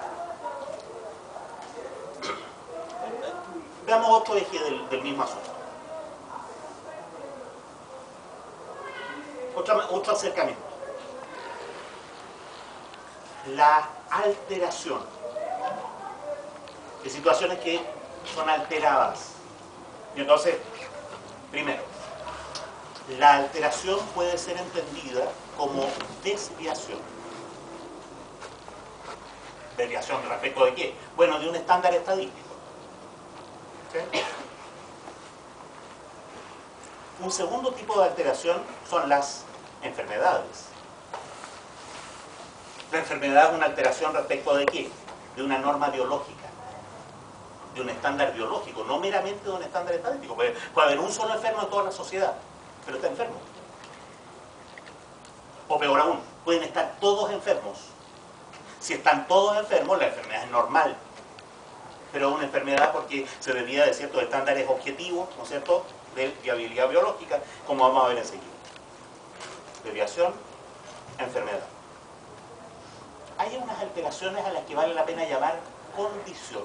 Veamos otro eje del mismo asunto. Otro acercamiento. La alteración de situaciones que son alteradas. Y entonces, primero, La alteración puede ser entendida como desviación. ¿Desviación respecto de qué? Bueno, de un estándar estadístico. ¿Sí? Un segundo tipo de alteración son las enfermedades. La enfermedad es una alteración respecto de qué? De una norma biológica, de un estándar biológico, no meramente de un estándar estadístico. Puede haber un solo enfermo en toda la sociedad, pero está enfermo. O peor aún, pueden estar todos enfermos. Si están todos enfermos, la enfermedad es normal. Pero es una enfermedad porque se desvía de ciertos estándares objetivos, ¿no es cierto?, de viabilidad biológica, como vamos a ver enseguida. Desviación, enfermedad. Hay unas alteraciones a las que vale la pena llamar condición.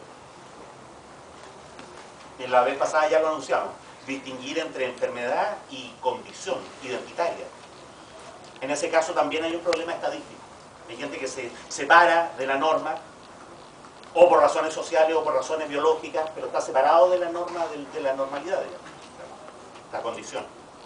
En la vez pasada ya lo anunciamos, distinguir entre enfermedad y condición identitaria. En ese caso también hay un problema estadístico. Hay gente que se separa de la norma, o por razones sociales o por razones biológicas, pero está separado de la norma, de la normalidad, digamos, la condición.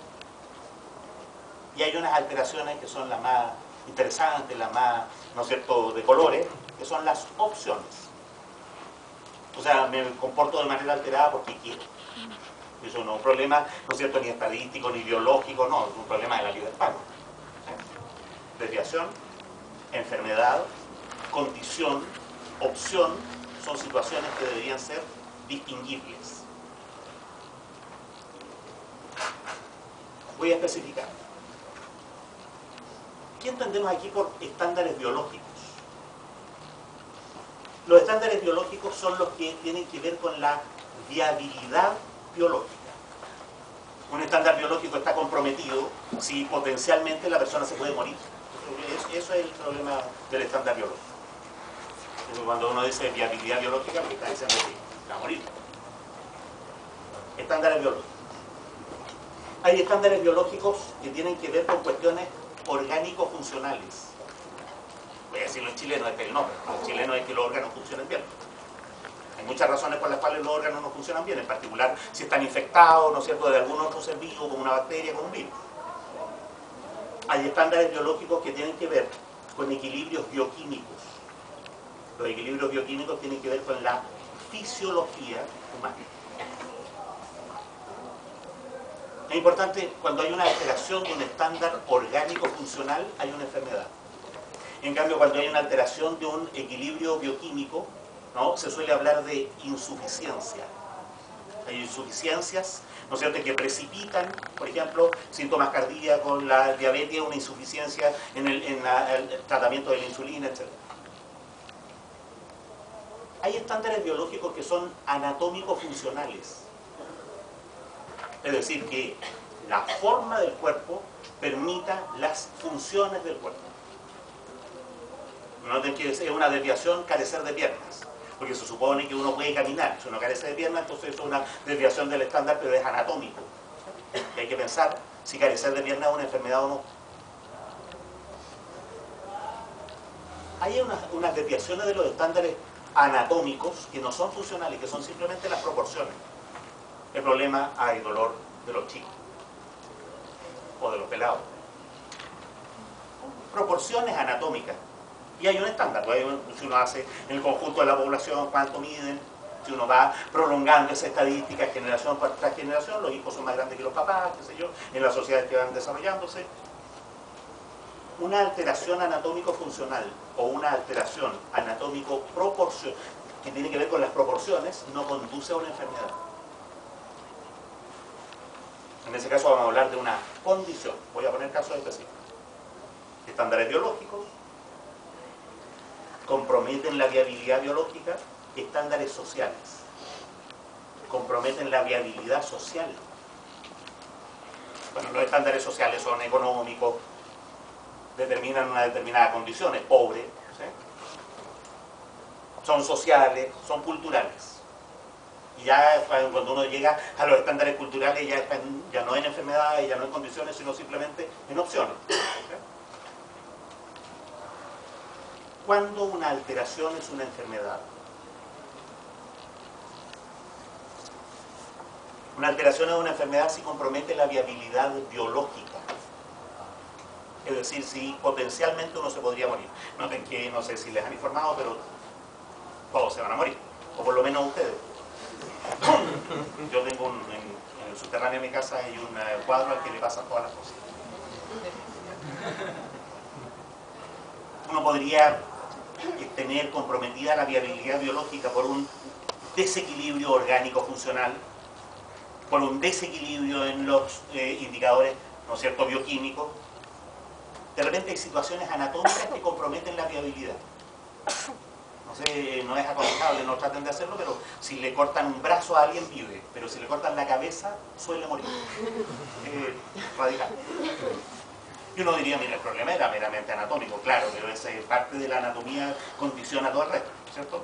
Y hay unas alteraciones que son las más interesantes, las más, ¿no es cierto?, de colores, que son las opciones. O sea, me comporto de manera alterada porque quiero. Eso no es un problema, ¿no es cierto?, ni estadístico, ni biológico, no, es un problema de la libertad. Desviación, enfermedad, condición, opción, son situaciones que deberían ser distinguibles. Voy a especificar. ¿Qué entendemos aquí por estándares biológicos? Los estándares biológicos son los que tienen que ver con la viabilidad biológica. Un estándar biológico está comprometido si potencialmente la persona se puede morir. Eso es el problema del estándar biológico. Cuando uno dice viabilidad biológica, pues está diciendo que va a morir. Estándares biológicos. Hay estándares biológicos que tienen que ver con cuestiones orgánico-funcionales. Voy a decirlo en chileno, es que el nombre. En chileno es que los órganos funcionen bien. Hay muchas razones por las cuales los órganos no funcionan bien, en particular si están infectados, ¿no es cierto?, de algún otro ser vivo, como una bacteria, como un virus. Hay estándares biológicos que tienen que ver con equilibrios bioquímicos. Los equilibrios bioquímicos tienen que ver con la fisiología humana. Es importante, cuando hay una alteración de un estándar orgánico-funcional, hay una enfermedad. En cambio, cuando hay una alteración de un equilibrio bioquímico, ¿no?, se suele hablar de insuficiencia. Hay insuficiencias, ¿no es cierto?, que precipitan, por ejemplo, síntomas cardíacos, la diabetes, una insuficiencia en el tratamiento de la insulina, etc. Hay estándares biológicos que son anatómico-funcionales. Es decir, que la forma del cuerpo permita las funciones del cuerpo. No tiene que ser una desviación carecer de piernas, porque se supone que uno puede caminar. Si uno carece de piernas, entonces es una desviación del estándar, pero es anatómico. Y hay que pensar si carecer de piernas es una enfermedad o no. Hay unas desviaciones de los estándares anatómicos que no son funcionales, que son simplemente las proporciones. El problema hay dolor de los chicos o de los pelados. Proporciones anatómicas. Y hay un estándar, pues si uno hace en el conjunto de la población cuánto miden, si uno va prolongando esa estadística generación tras generación, los hijos son más grandes que los papás, qué sé yo, en las sociedades que van desarrollándose. Una alteración anatómico-funcional o una alteración anatómico-proporcional que tiene que ver con las proporciones no conduce a una enfermedad. En ese caso vamos a hablar de una condición. Voy a poner casos específicos. Estándares biológicos comprometen la viabilidad biológica. Estándares sociales comprometen la viabilidad social. Bueno, los estándares sociales son económicos, determinan una determinada condición, es pobre, ¿sí?, son sociales, son culturales. Y ya cuando uno llega a los estándares culturales ya no en enfermedades, ya no en condiciones, sino simplemente en opciones. ¿Sí? ¿Cuándo una alteración es una enfermedad? Una alteración de una enfermedad si compromete la viabilidad biológica. Es decir, si potencialmente uno se podría morir. Noten que, no sé si les han informado, pero todos se van a morir. O por lo menos ustedes. Yo tengo en el subterráneo de mi casa hay un cuadro al que le pasan todas las cosas. Uno podría tener comprometida la viabilidad biológica por un desequilibrio orgánico funcional, por un desequilibrio en los indicadores, ¿no es cierto?, bioquímicos. De repente hay situaciones anatómicas que comprometen la viabilidad. No sé, no es aconsejable, no traten de hacerlo, pero si le cortan un brazo a alguien vive, pero si le cortan la cabeza suele morir. Radical. Y uno diría, mira, el problema era meramente anatómico, claro, pero esa parte de la anatomía condiciona todo el resto, ¿cierto?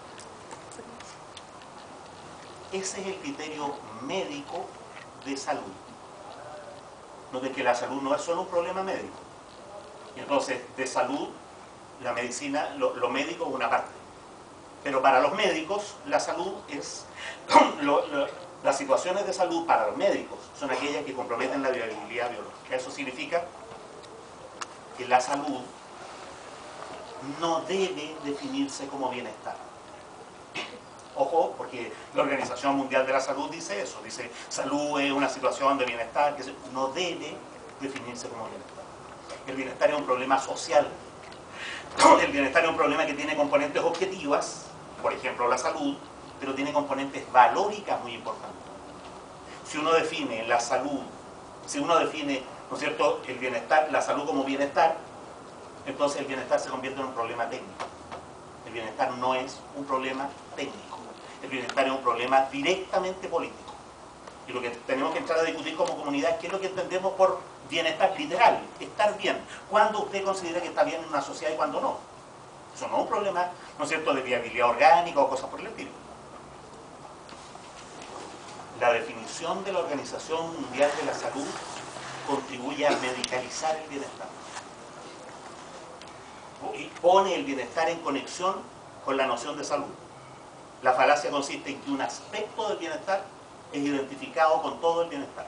Ese es el criterio médico de salud. Noten que la salud no es solo un problema médico. Y entonces, de salud, la medicina, lo médico es una parte. Pero para los médicos, la salud es... las situaciones de salud para los médicos son aquellas que comprometen la viabilidad biológica. Eso significa que la salud no debe definirse como bienestar. Ojo, porque la Organización Mundial de la Salud dice eso, dice salud es una situación de bienestar que no debe definirse como bienestar. El bienestar es un problema social, el bienestar es un problema que tiene componentes objetivas, por ejemplo la salud, pero tiene componentes valóricas muy importantes. Si uno define la salud, si uno define, ¿no es cierto?, el bienestar, la salud como bienestar, entonces el bienestar se convierte en un problema técnico. El bienestar no es un problema técnico. El bienestar es un problema directamente político. Y lo que tenemos que entrar a discutir como comunidad es qué es lo que entendemos por bienestar literal, estar bien. ¿Cuándo usted considera que está bien en una sociedad y cuándo no? Eso no es un problema, ¿no es cierto?, de viabilidad orgánica o cosas por el estilo. La definición de la Organización Mundial de la Salud contribuye a medicalizar el bienestar. Y pone el bienestar en conexión con la noción de salud. La falacia consiste en que un aspecto del bienestar es identificado con todo el bienestar.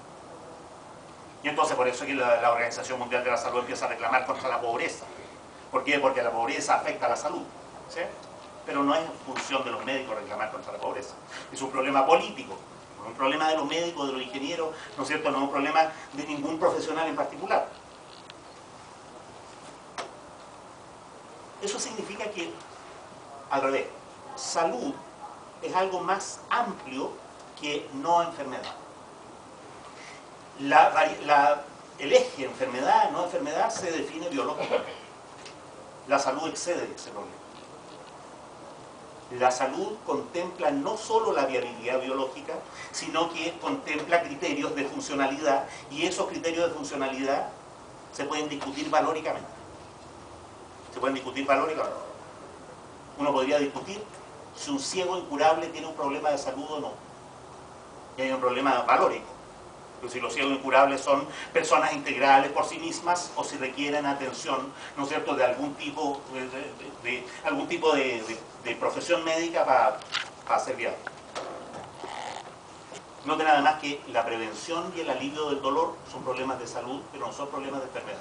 Y entonces por eso es que la Organización Mundial de la Salud empieza a reclamar contra la pobreza. ¿Por qué? Porque la pobreza afecta a la salud, ¿sí? Pero no es en función de los médicos reclamar contra la pobreza. Es un problema político, no es un problema de los médicos, de los ingenieros, ¿no es cierto? No es un problema de ningún profesional en particular. Eso significa que, al revés, salud es algo más amplio que no enfermedad. El eje enfermedad, no enfermedad, se define biológicamente. La salud excede ese problema. La salud contempla no solo la viabilidad biológica, sino que contempla criterios de funcionalidad, y esos criterios de funcionalidad se pueden discutir valóricamente. Se pueden discutir valóricamente. Uno podría discutir si un ciego incurable tiene un problema de salud o no. Y hay un problema valórico. Pero si los ciegos incurables son personas integrales por sí mismas o si requieren atención, ¿no es cierto?, de algún tipo de profesión médica para ser viable. Noten además que la prevención y el alivio del dolor son problemas de salud, pero no son problemas de enfermedad.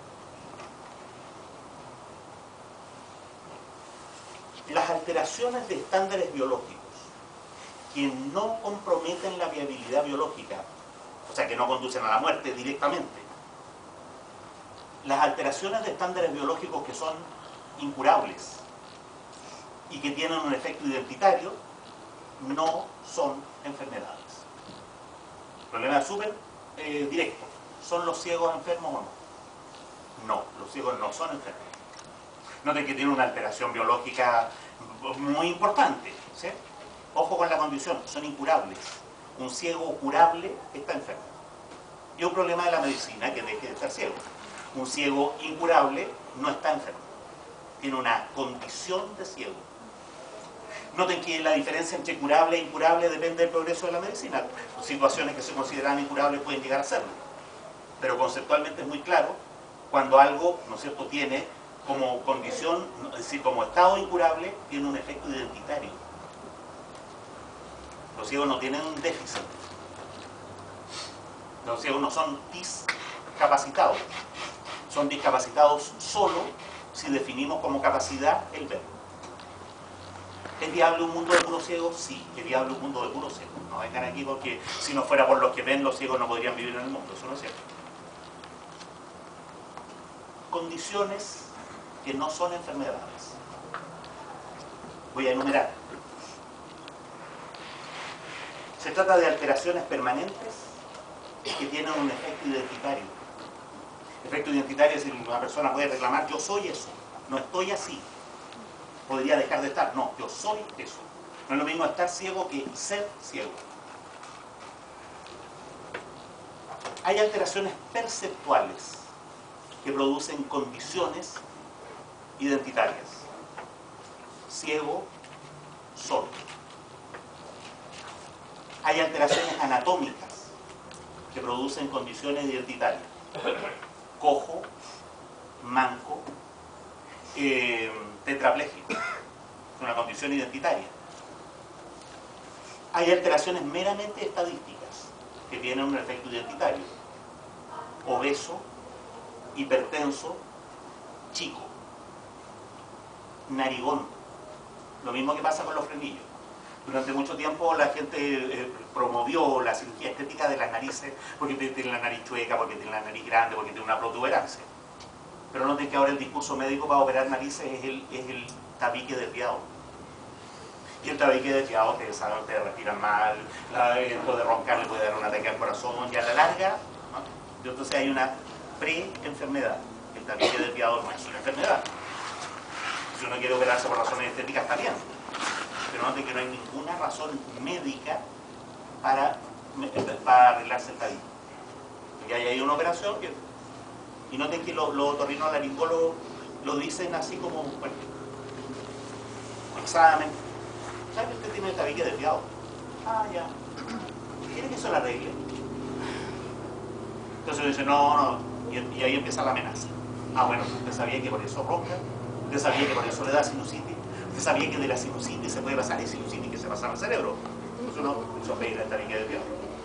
Las alteraciones de estándares biológicos que no comprometen la viabilidad biológica, o sea, que no conducen a la muerte directamente, las alteraciones de estándares biológicos que son incurables y que tienen un efecto identitario, no son enfermedades. El problema es súper directo. ¿Son los ciegos enfermos o no? No, los ciegos no son enfermos. Noten que tiene una alteración biológica muy importante, ¿sí? Ojo con la condición, son incurables. Un ciego curable está enfermo. Y un problema de la medicina que deje de estar ciego. Un ciego incurable no está enfermo. Tiene una condición de ciego. Noten que la diferencia entre curable e incurable depende del progreso de la medicina. Situaciones que se consideran incurables pueden llegar a serlo. Pero conceptualmente es muy claro cuando algo, ¿no es cierto?, tiene como condición, es decir, como estado incurable, tiene un efecto identitario. Los ciegos no tienen un déficit. Los ciegos no son discapacitados. Son discapacitados solo si definimos como capacidad el ver. ¿Es viable un mundo de puros ciegos? Sí, es viable un mundo de puros ciegos. No vengan aquí porque si no fuera por los que ven, los ciegos no podrían vivir en el mundo. Eso no es cierto. Condiciones que no son enfermedades. Voy a enumerar. Se trata de alteraciones permanentes que tienen un efecto identitario. Efecto identitario es decir, una persona puede reclamar, yo soy eso, no estoy así. Podría dejar de estar, no, yo soy eso. No es lo mismo estar ciego que ser ciego. Hay alteraciones perceptuales que producen condiciones identitarias. Ciego, sordo. Hay alteraciones anatómicas que producen condiciones identitarias. Cojo, manco, tetrapléjico. Es una condición identitaria. Hay alteraciones meramente estadísticas que tienen un efecto identitario. Obeso, hipertenso, chico, narigón. Lo mismo que pasa con los frenillos. Durante mucho tiempo la gente promovió la cirugía estética de las narices porque tiene la nariz chueca, porque tiene la nariz grande, porque tiene una protuberancia. Pero noten que ahora el discurso médico para operar narices es el tabique desviado. Y el tabique desviado te respiran mal, puede roncar, le puede dar un ataque al corazón y a la larga, ¿no? Entonces hay una pre-enfermedad. El tabique desviado no es una enfermedad. Si uno quiere operarse por razones estéticas está bien. Pero noten que no hay ninguna razón médica para arreglarse el tabique. Y ahí hay una operación que... Y noten que los otorrinolaringólogos lo dicen así como, bueno, examen. ¿Sabe que usted tiene el tabique desviado? Ah, ya. ¿Quiere que se lo arregle? Entonces uno dice, no. Y ahí empieza la amenaza. Ah, bueno, usted sabía que por eso ronca, usted sabía que por eso le da sinusitis, usted sabía que de la sinusitis se puede pasar, y sinusitis que se pasa al cerebro. Entonces uno hizo pedir el tabique desviado.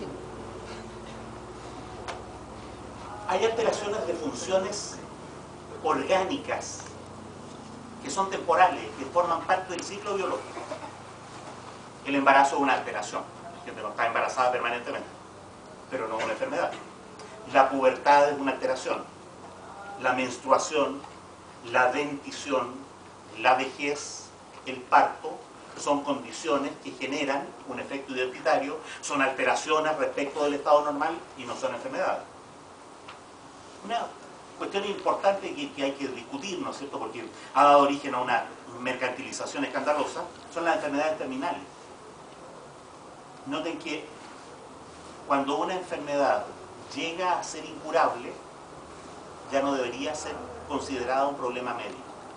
Hay alteraciones de funciones orgánicas que son temporales, que forman parte del ciclo biológico. El embarazo es una alteración, la gente no está embarazada permanentemente, pero no es una enfermedad. La pubertad es una alteración. La menstruación, la dentición, la vejez, el parto, son condiciones que generan un efecto identitario, son alteraciones respecto del estado normal y no son enfermedades. Una cuestión importante que hay que discutir, ¿no es cierto?, porque ha dado origen a una mercantilización escandalosa, son las enfermedades terminales. Noten que cuando una enfermedad llega a ser incurable, ya no debería ser considerada un problema médico.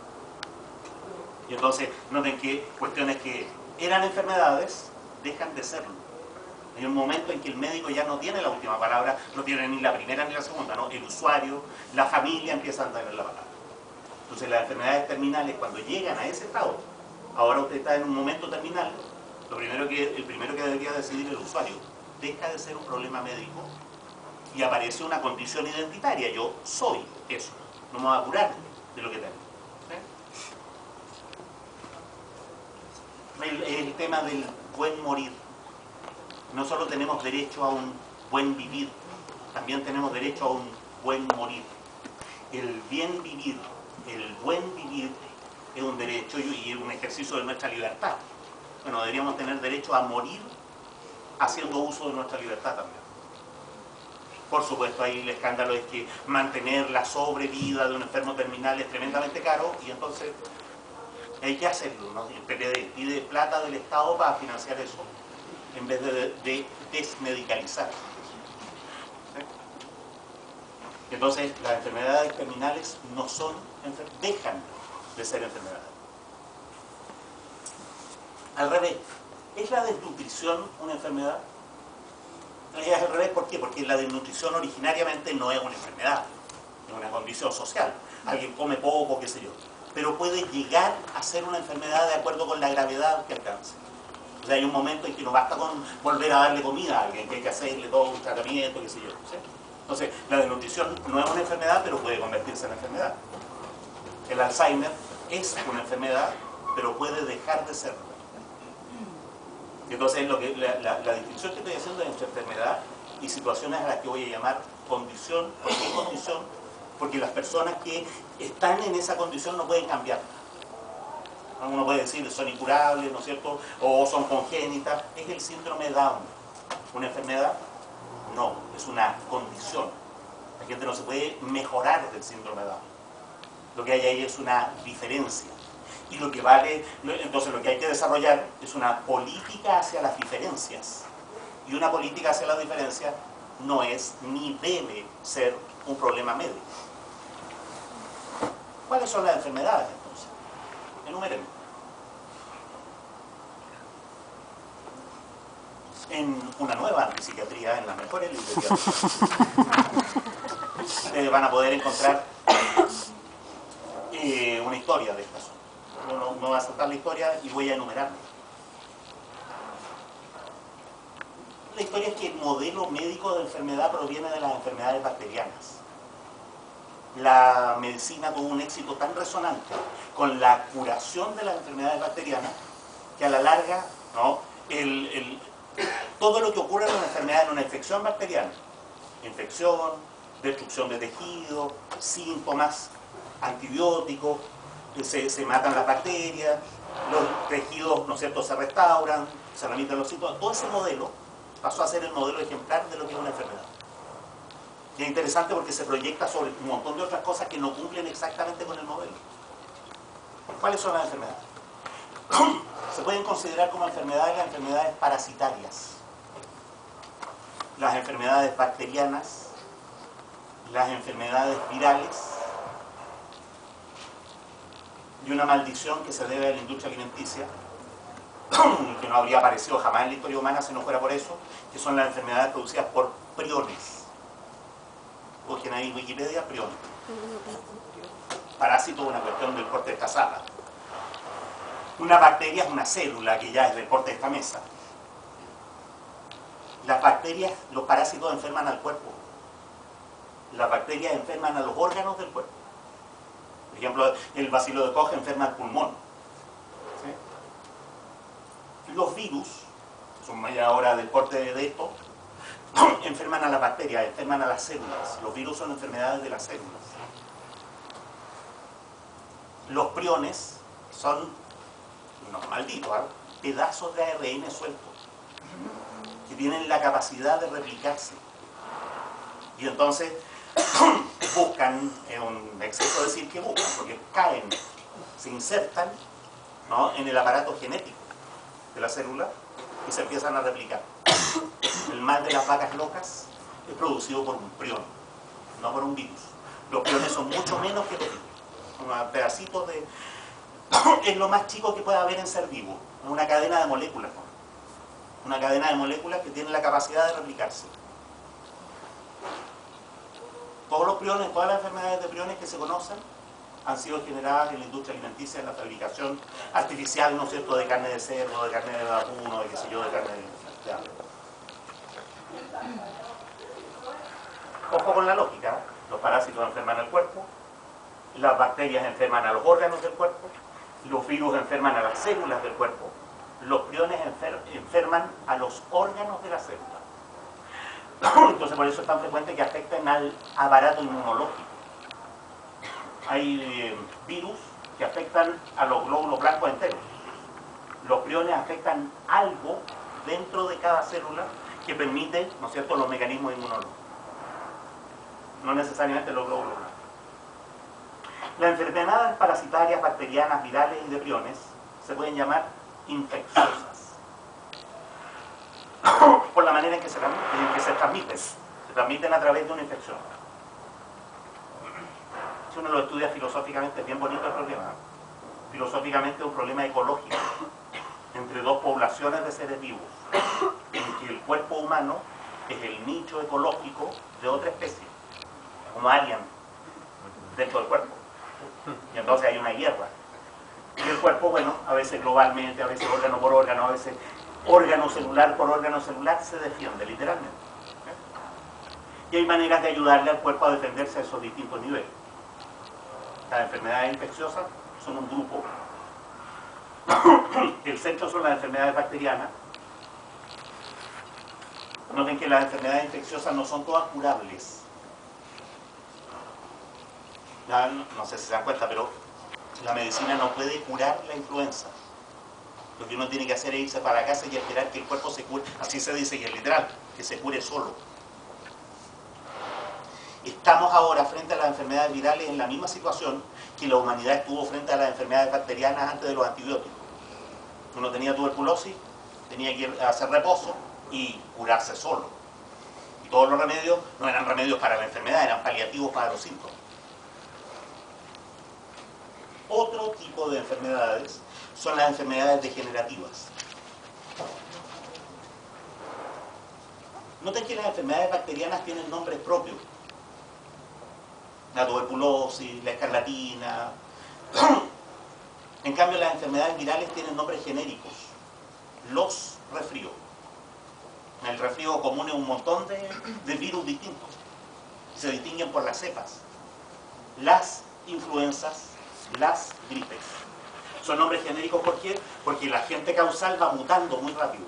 Y entonces, noten que cuestiones que eran enfermedades dejan de serlo. Hay un momento en que el médico ya no tiene la última palabra, no tiene ni la primera ni la segunda, ¿no? El usuario, la familia empiezan a tener la palabra. Entonces las enfermedades terminales, cuando llegan a ese estado, ahora usted está en un momento terminal, el primero que debería decidir el usuario, deja de ser un problema médico y aparece una condición identitaria. Yo soy eso, no me voy a curar de lo que tengo. El tema del buen morir. No solo tenemos derecho a un buen vivir, también tenemos derecho a un buen morir. El bien vivir, el buen vivir es un derecho y un ejercicio de nuestra libertad. Bueno, deberíamos tener derecho a morir haciendo uso de nuestra libertad también. Por supuesto, ahí el escándalo es que mantener la sobrevida de un enfermo terminal es tremendamente caro y entonces hay que hacerlo, ¿no? El PPD pide plata del Estado para financiar eso, en vez de desmedicalizar. ¿Sí? Entonces, las enfermedades terminales no son dejan de ser enfermedades. Al revés, ¿es la desnutrición una enfermedad? Es al revés, ¿por qué? Porque la desnutrición originariamente no es una enfermedad, es una condición social. Alguien come poco, qué sé yo. Pero puede llegar a ser una enfermedad de acuerdo con la gravedad que alcance. O sea, hay un momento en que no basta con volver a darle comida a alguien, que hay que hacerle todo un tratamiento, qué sé yo. ¿Sí? Entonces, la desnutrición no es una enfermedad, pero puede convertirse en enfermedad. El Alzheimer es una enfermedad, pero puede dejar de serlo. Entonces, la distinción que estoy haciendo entre enfermedad y situaciones a las que voy a llamar condición. ¿Por qué condición? Porque las personas que están en esa condición no pueden cambiar. Uno puede decir son incurables, ¿no es cierto? O son congénitas. Es el síndrome Down. ¿Una enfermedad? No, es una condición. La gente no se puede mejorar del síndrome Down. Lo que hay ahí es una diferencia. Y lo que vale, entonces lo que hay que desarrollar es una política hacia las diferencias. Y una política hacia las diferencias no es ni debe ser un problema médico. ¿Cuáles son las enfermedades entonces? Enumérenme. En una nueva antipsiquiatría, en las mejores librerías, ustedes van a poder encontrar una historia de estas. No va a saltar la historia y voy a enumerarla. La historia es que el modelo médico de enfermedad proviene de las enfermedades bacterianas. La medicina tuvo un éxito tan resonante con la curación de las enfermedades bacterianas que a la larga, ¿no? Todo lo que ocurre en una enfermedad, en una infección bacteriana, infección, destrucción de tejido, síntomas, antibióticos, se matan las bacterias, los tejidos, ¿no es cierto?, se restauran, se remiten los síntomas. Todo ese modelo pasó a ser el modelo ejemplar de lo que es una enfermedad. Y es interesante porque se proyecta sobre un montón de otras cosas que no cumplen exactamente con el modelo. ¿Cuáles son las enfermedades? Se pueden considerar como enfermedades las enfermedades parasitarias, las enfermedades bacterianas, las enfermedades virales y una maldición que se debe a la industria alimenticia, que no habría aparecido jamás en la historia humana si no fuera por eso, que son las enfermedades producidas por priones. Busquen ahí en Wikipedia, priones. Parásito es una cuestión del porte de esta sala. Una bacteria es una célula que ya es del porte de esta mesa. Las bacterias, los parásitos enferman al cuerpo. Las bacterias enferman a los órganos del cuerpo. Por ejemplo, el bacilo de Koch enferma al pulmón. ¿Sí? Los virus, son media hora del porte de esto, enferman a las bacterias, enferman a las células. Los virus son enfermedades de las células. Los priones son, no malditos, ¿eh?, pedazos de ARN sueltos que tienen la capacidad de replicarse. Y entonces buscan, es un exceso decir que buscan, porque caen, se insertan, ¿no?, en el aparato genético de la célula y se empiezan a replicar. El mal de las vacas locas es producido por un prión, no por un virus. Los priones son mucho menos que los virus. Un pedacito de... es lo más chico que puede haber en ser vivo. Una cadena de moléculas, ¿no? Una cadena de moléculas que tiene la capacidad de replicarse. Todos los priones, todas las enfermedades de priones que se conocen han sido generadas en la industria alimenticia, en la fabricación artificial, ¿no es cierto?, de carne de cerdo, de carne de vacuno, de qué sé yo, de carne de ave. Ojo con la lógica, ¿eh? Los parásitos enferman al cuerpo, las bacterias enferman a los órganos del cuerpo, los virus enferman a las células del cuerpo, los priones enferman a los órganos de la célula. Entonces por eso es tan frecuente que afecten al aparato inmunológico. Hay virus que afectan a los glóbulos blancos enteros. Los priones afectan algo dentro de cada célula que permite, ¿no es cierto?, los mecanismos inmunológicos. No necesariamente los glóbulos blancos. Las enfermedades parasitarias, bacterianas, virales y de priones se pueden llamar infecciosas por la manera en que se transmiten. Se transmiten a través de una infección. Si uno lo estudia filosóficamente, es bien bonito el problema. Filosóficamente es un problema ecológico entre dos poblaciones de seres vivos, en que el cuerpo humano es el nicho ecológico de otra especie, como alien dentro del cuerpo. Y entonces hay una guerra. Y el cuerpo, bueno, a veces globalmente, a veces órgano por órgano, a veces órgano celular por órgano celular se defiende, literalmente. Y hay maneras de ayudarle al cuerpo a defenderse a esos distintos niveles. Las enfermedades infecciosas son un grupo. El centro son las enfermedades bacterianas. Noten que las enfermedades infecciosas no son todas curables. No sé si se dan cuenta, pero la medicina no puede curar la influenza. Lo que uno tiene que hacer es irse para casa y esperar que el cuerpo se cure. Así se dice, y es literal, que se cure solo. Estamos ahora frente a las enfermedades virales en la misma situación que la humanidad estuvo frente a las enfermedades bacterianas antes de los antibióticos. Uno tenía tuberculosis, tenía que hacer reposo y curarse solo. Y todos los remedios no eran remedios para la enfermedad, eran paliativos para los síntomas. Otro tipo de enfermedades son las enfermedades degenerativas. Noten que las enfermedades bacterianas tienen nombres propios. La tuberculosis, la escarlatina. En cambio, las enfermedades virales tienen nombres genéricos. Los resfríos. En el resfrío común es un montón de virus distintos. Se distinguen por las cepas. Las influencias, las gripes. Son nombres genéricos, ¿por qué? Porque el agente causal va mutando muy rápido.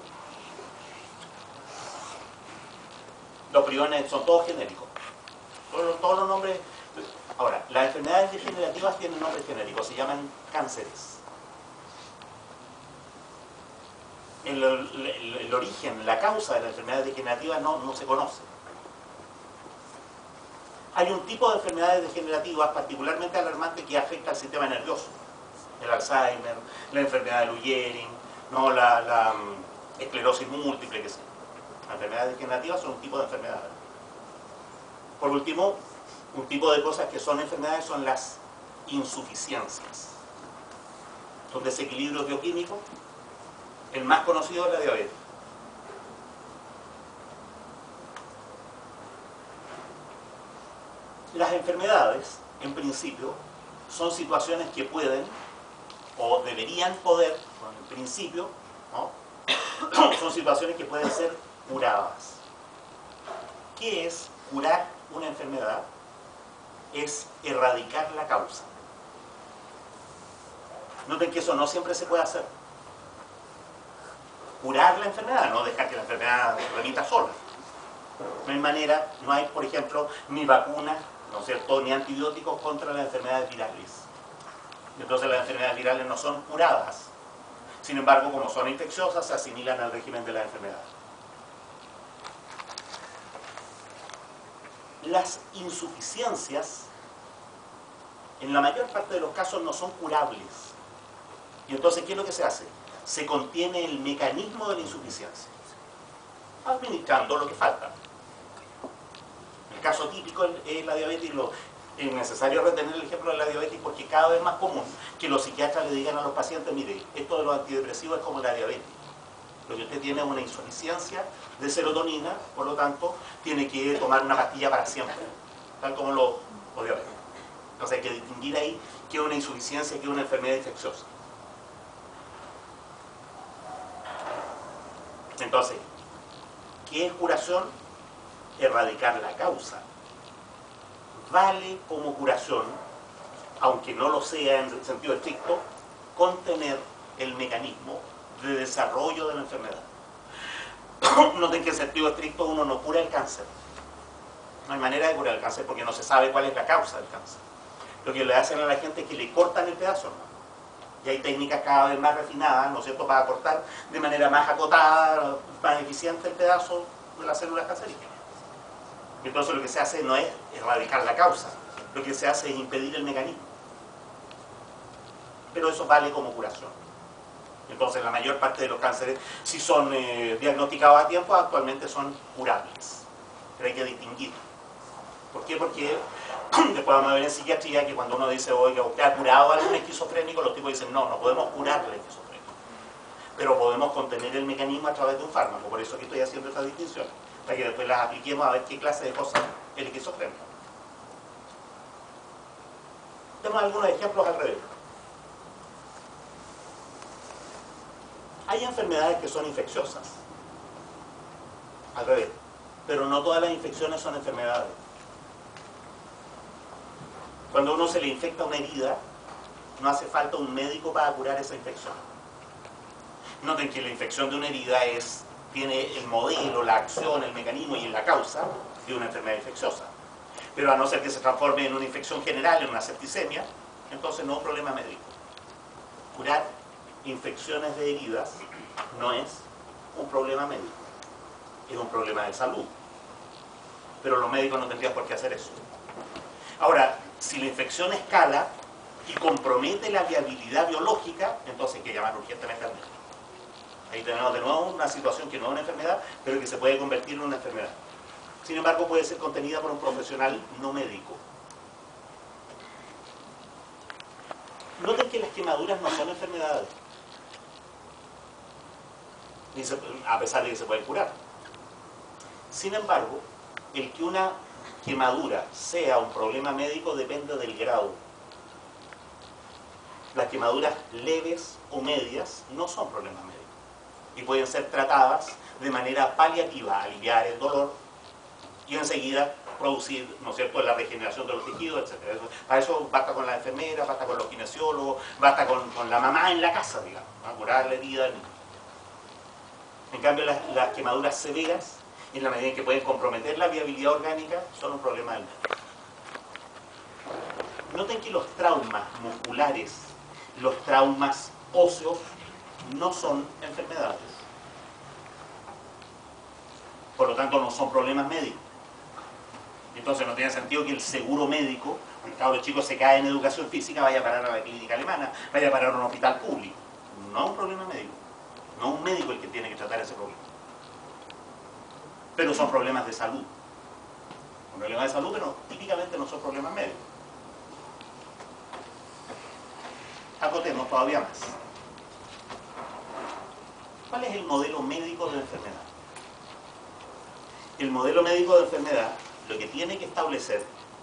Los priones son todos genéricos. Todos los nombres. Ahora, las enfermedades degenerativas tienen nombres genéricos, se llaman cánceres. El origen, la causa de la enfermedad degenerativa no se conoce. Hay un tipo de enfermedades degenerativas particularmente alarmante que afecta al sistema nervioso. El Alzheimer, la enfermedad de Lou Gehrig, ¿no? la esclerosis múltiple, que sea. Las enfermedades degenerativas son un tipo de enfermedades. Por último, un tipo de cosas que son enfermedades son las insuficiencias. Son desequilibrios bioquímicos. El más conocido es la diabetes. Las enfermedades, en principio, son situaciones que pueden o deberían poder, en principio, ¿no? Son situaciones que pueden ser curadas. ¿Qué es curar una enfermedad? Es erradicar la causa. Noten que eso no siempre se puede hacer. Curar la enfermedad, no dejar que la enfermedad se remita sola. No hay manera, no hay, por ejemplo, ni vacunas, ¿no es cierto?, ni antibióticos contra las enfermedades virales. Entonces las enfermedades virales no son curadas. Sin embargo, como son infecciosas, se asimilan al régimen de la enfermedad. Las insuficiencias, en la mayor parte de los casos, no son curables. Y entonces, ¿qué es lo que se hace? Se contiene el mecanismo de la insuficiencia, administrando lo que falta. El caso típico es la diabetes, es necesario retener el ejemplo de la diabetes porque cada vez más común que los psiquiatras le digan a los pacientes, mire, esto de los antidepresivos es como la diabetes. Lo que usted tiene es una insuficiencia de serotonina, por lo tanto, tiene que tomar una pastilla para siempre, tal como los diabéticos. Entonces hay que distinguir ahí qué es una insuficiencia y qué es una enfermedad infecciosa. Entonces, ¿qué es curación? Erradicar la causa. Vale como curación, aunque no lo sea en sentido estricto, contener el mecanismo de desarrollo de la enfermedad. Noten que en sentido estricto uno no cura el cáncer. No hay manera de curar el cáncer porque no se sabe cuál es la causa del cáncer. Lo que le hacen a la gente es que le cortan el pedazo, ¿no? Y hay técnicas cada vez más refinadas, ¿no es cierto?, para cortar de manera más acotada, más eficiente el pedazo de las células cancerígenas. Entonces lo que se hace no es erradicar la causa, lo que se hace es impedir el mecanismo. Pero eso vale como curación. Entonces la mayor parte de los cánceres, si son diagnosticados a tiempo, actualmente son curables. Pero hay que distinguir. ¿Por qué? Porque después vamos a ver en psiquiatría que cuando uno dice, oiga, ¿usted ha curado a algún esquizofrénico? Los tipos dicen, no podemos curar la esquizofrenia. Pero podemos contener el mecanismo a través de un fármaco. Por eso que estoy haciendo esta distinción, para que después las apliquemos a ver qué clase de cosas es el esquizofrénico. Tenemos algunos ejemplos al revés. Hay enfermedades que son infecciosas, al revés, pero no todas las infecciones son enfermedades. Cuando a uno se le infecta una herida, no hace falta un médico para curar esa infección. Noten que la infección de una herida tiene el modelo, la acción, el mecanismo y la causa de una enfermedad infecciosa. Pero a no ser que se transforme en una infección general, en una septicemia, entonces no es un problema médico. Curar infecciones de heridas no es un problema médico, es un problema de salud. Pero los médicos no tendrían por qué hacer eso. Ahora, si la infección escala y compromete la viabilidad biológica, entonces hay que llamar urgentemente al médico. Ahí tenemos de nuevo una situación que no es una enfermedad, pero que se puede convertir en una enfermedad. Sin embargo, puede ser contenida por un profesional no médico. Noten que las quemaduras no son enfermedades, a pesar de que se pueden curar. Sin embargo, el que una quemadura sea un problema médico depende del grado. Las quemaduras leves o medias no son problemas médicos y pueden ser tratadas de manera paliativa, aliviar el dolor y enseguida producir, ¿no es cierto?, la regeneración de los tejidos, etc. Para eso basta con la enfermera, basta con los kinesiólogos, basta con la mamá en la casa, digamos, a curar la herida del niño. En cambio, las quemaduras severas, en la medida en que pueden comprometer la viabilidad orgánica, son un problema del médico. Noten que los traumas musculares, los traumas óseos, no son enfermedades. Por lo tanto, no son problemas médicos. Entonces no tiene sentido que el seguro médico, un cabro chico se cae en educación física, vaya a parar a la clínica alemana, vaya a parar a un hospital público. No es un problema médico. No es un médico el que tiene que tratar ese problema. Pero son problemas de salud. Son problemas de salud, pero típicamente no son problemas médicos. Acotemos todavía más. ¿Cuál es el modelo médico de enfermedad? El modelo médico de enfermedad lo que tiene que establecer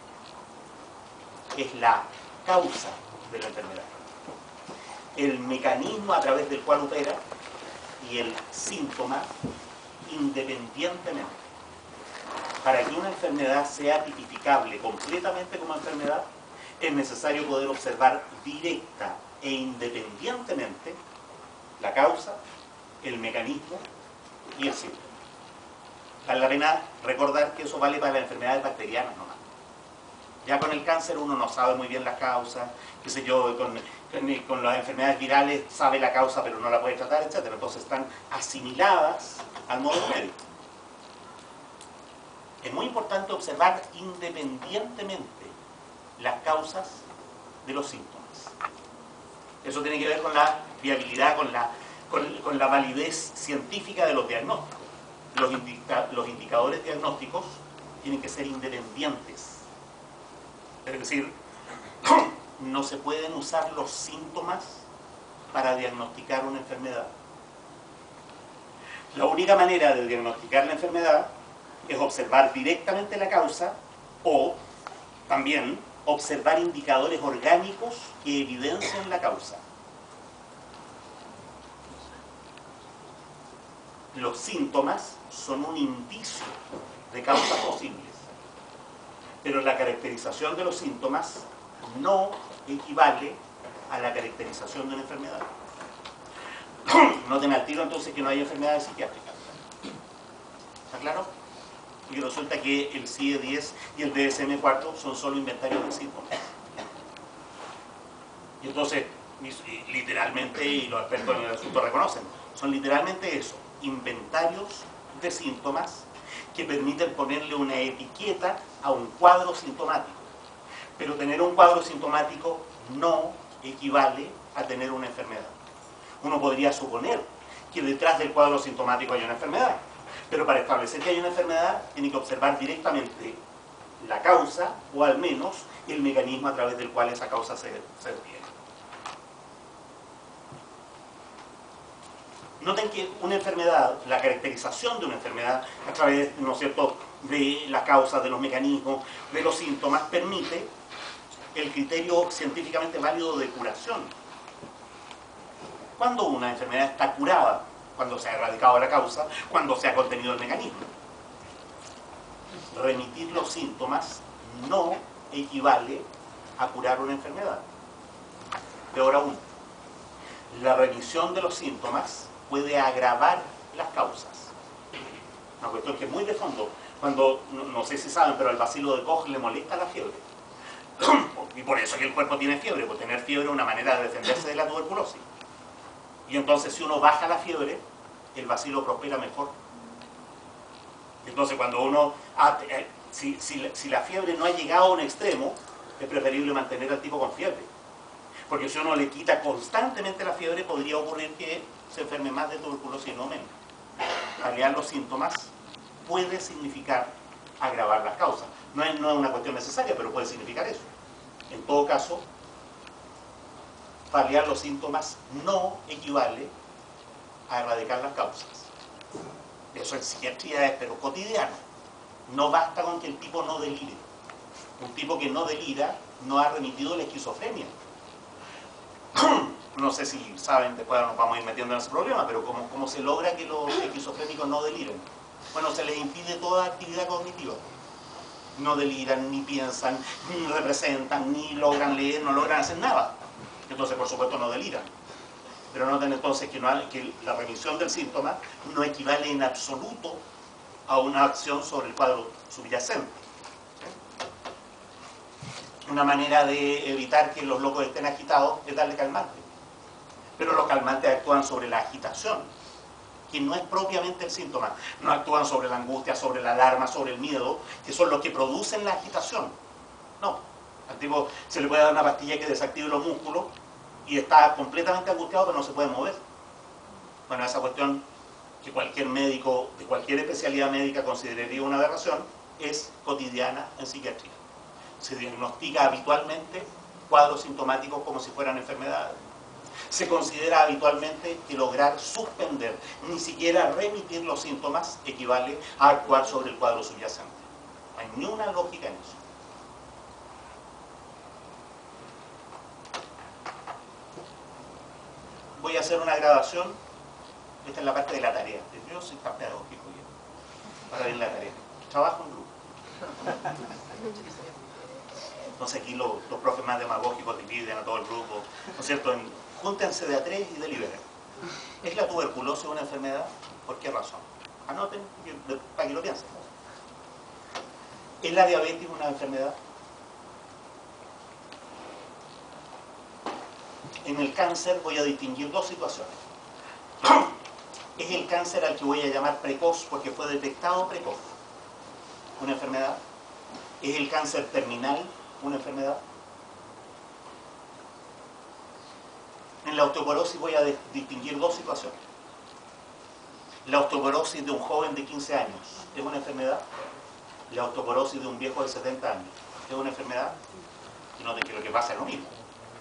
es la causa de la enfermedad, el mecanismo a través del cual opera y el síntoma independientemente. Para que una enfermedad sea tipificable completamente como enfermedad, es necesario poder observar directa e independientemente la causa, el mecanismo y el síntoma. Vale la pena recordar que eso vale para las enfermedades bacterianas nomás. Ya con el cáncer uno no sabe muy bien las causas, qué sé yo, con las enfermedades virales sabe la causa pero no la puede tratar, etc. Entonces están asimiladas al modelo médico. Es muy importante observar independientemente las causas de los síntomas. Eso tiene que ver con la viabilidad, con la validez científica de los diagnósticos. Los indicadores diagnósticos tienen que ser independientes. Es decir, no se pueden usar los síntomas para diagnosticar una enfermedad. La única manera de diagnosticar la enfermedad es observar directamente la causa o también observar indicadores orgánicos que evidencien la causa. Los síntomas son un indicio de causas posibles, pero la caracterización de los síntomas no equivale a la caracterización de una enfermedad. Noten al tiro entonces que no hay enfermedades psiquiátricas. ¿Está claro? Y resulta que el CIE-10 y el DSM-4 son solo inventarios de síntomas. Y entonces, literalmente, y los expertos en el asunto reconocen, son literalmente eso, inventarios de síntomas que permiten ponerle una etiqueta a un cuadro sintomático. Pero tener un cuadro sintomático no equivale a tener una enfermedad. Uno podría suponer que detrás del cuadro sintomático hay una enfermedad, pero para establecer que hay una enfermedad tiene que observar directamente la causa o al menos el mecanismo a través del cual esa causa se despliega. Noten que una enfermedad, la caracterización de una enfermedad a través, ¿no es cierto?, de la causa, de los mecanismos, de los síntomas, permite el criterio científicamente válido de curación. ¿Cuándo una enfermedad está curada? Cuando se ha erradicado la causa, cuando se ha contenido el mecanismo. Remitir los síntomas no equivale a curar una enfermedad. Peor aún, la remisión de los síntomas puede agravar las causas. Una cuestión que es muy de fondo. Cuando, no sé si saben, pero al bacilo de Koch le molesta la fiebre. Y por eso que el cuerpo tiene fiebre, porque tener fiebre es una manera de defenderse de la tuberculosis. Y entonces si uno baja la fiebre, el bacilo prospera mejor. Entonces cuando uno, si la fiebre no ha llegado a un extremo, es preferible mantener al tipo con fiebre. Porque si uno le quita constantemente la fiebre, podría ocurrir que se enferme más de tuberculosis y no menos. Paliar los síntomas puede significar agravar las causas. No es una cuestión necesaria, pero puede significar eso. En todo caso, paliar los síntomas no equivale a erradicar las causas. Eso en psiquiatría es pero cotidiano. No basta con que el tipo no delire. Un tipo que no delira no ha remitido la esquizofrenia. No sé si saben, después nos vamos a ir metiendo en ese problema, pero ¿cómo se logra que los esquizofrénicos no deliren? Bueno, se les impide toda actividad cognitiva. No deliran, ni piensan, ni representan, ni logran leer, no logran hacer nada. Entonces, por supuesto, no deliran. Pero noten entonces que la remisión del síntoma no equivale en absoluto a una acción sobre el cuadro subyacente. Una manera de evitar que los locos estén agitados es darle calmante. Pero los calmantes actúan sobre la agitación, que no es propiamente el síntoma. No actúan sobre la angustia, sobre la alarma, sobre el miedo, que son los que producen la agitación. No. Al tipo se le puede dar una pastilla que desactive los músculos y está completamente angustiado pero no se puede mover. Bueno, esa cuestión que cualquier médico de cualquier especialidad médica consideraría una aberración es cotidiana en psiquiatría. Se diagnostica habitualmente cuadros sintomáticos como si fueran enfermedades. Se considera habitualmente que lograr suspender, ni siquiera remitir los síntomas, equivale a actuar sobre el cuadro subyacente. No hay ni una lógica en eso. Voy a hacer una grabación. Esta es la parte de la tarea. Yo soy tan pedagógico para ver la tarea. Trabajo en grupo. Entonces aquí los profes más demagógicos dividen a todo el grupo, ¿no es cierto? Júntense de a tres y deliberen. ¿Es la tuberculosis una enfermedad? ¿Por qué razón? Anoten para que lo piensen. ¿Es la diabetes una enfermedad? En el cáncer voy a distinguir dos situaciones. ¿Es el cáncer al que voy a llamar precoz porque fue detectado precoz una enfermedad? ¿Es el cáncer terminal una enfermedad? En la osteoporosis voy a distinguir dos situaciones. La osteoporosis de un joven de 15 años es una enfermedad. La osteoporosis de un viejo de 70 años es una enfermedad. Y noten que lo que pasa es lo mismo.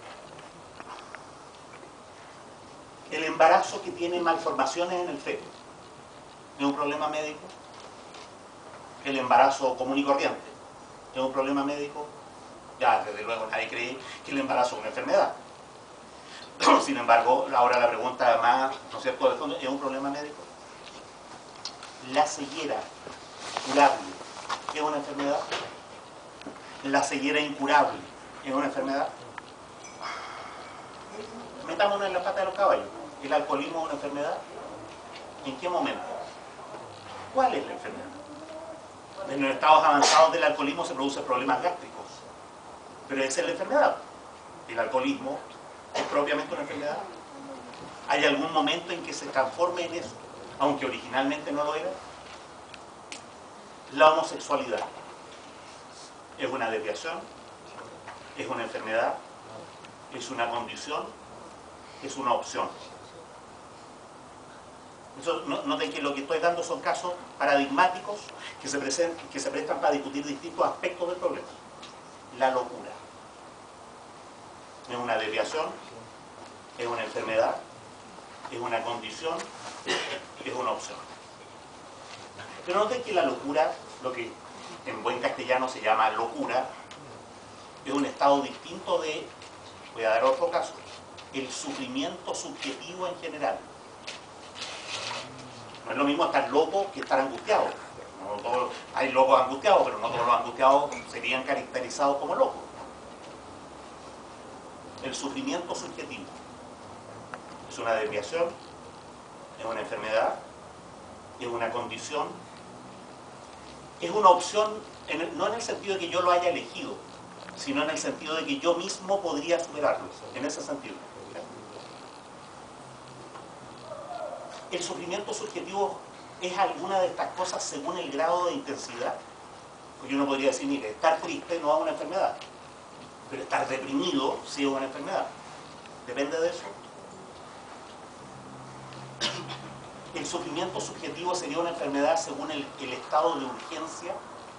El embarazo que tiene malformaciones en el feto es un problema médico. El embarazo común y corriente es un problema médico. Ya, desde luego, nadie cree que el embarazo es una enfermedad. Sin embargo, ahora la pregunta más, ¿no es cierto?, de fondo, ¿es un problema médico? ¿La ceguera curable es una enfermedad? ¿La ceguera incurable es una enfermedad? Metámonos en la pata de los caballos. ¿El alcoholismo es una enfermedad? ¿En qué momento? ¿Cuál es la enfermedad? En los estados avanzados del alcoholismo se producen problemas gástricos. Pero esa es la enfermedad. El alcoholismo es propiamente una enfermedad. ¿Hay algún momento en que se transforme en eso, aunque originalmente no lo era? La homosexualidad es una desviación, es una enfermedad, es una condición, es una opción. Eso, noten que lo que estoy dando son casos paradigmáticos que se prestan para discutir distintos aspectos del problema. La locura es una desviación, es una enfermedad, es una condición, es una opción. Pero noten que la locura, lo que en buen castellano se llama locura, es un estado distinto de, voy a dar otro caso, el sufrimiento subjetivo en general. No es lo mismo estar loco que estar angustiado. No todos, hay locos angustiados, pero no todos los angustiados serían caracterizados como locos. El sufrimiento subjetivo es una desviación, es una enfermedad, es una condición, es una opción, no en el sentido de que yo lo haya elegido, sino en el sentido de que yo mismo podría superarlo, en ese sentido. El sufrimiento subjetivo es alguna de estas cosas según el grado de intensidad. Porque uno podría decir, mire, estar triste no es una enfermedad, pero estar deprimido sí es una enfermedad. Depende de eso. El sufrimiento subjetivo sería una enfermedad según el estado de urgencia.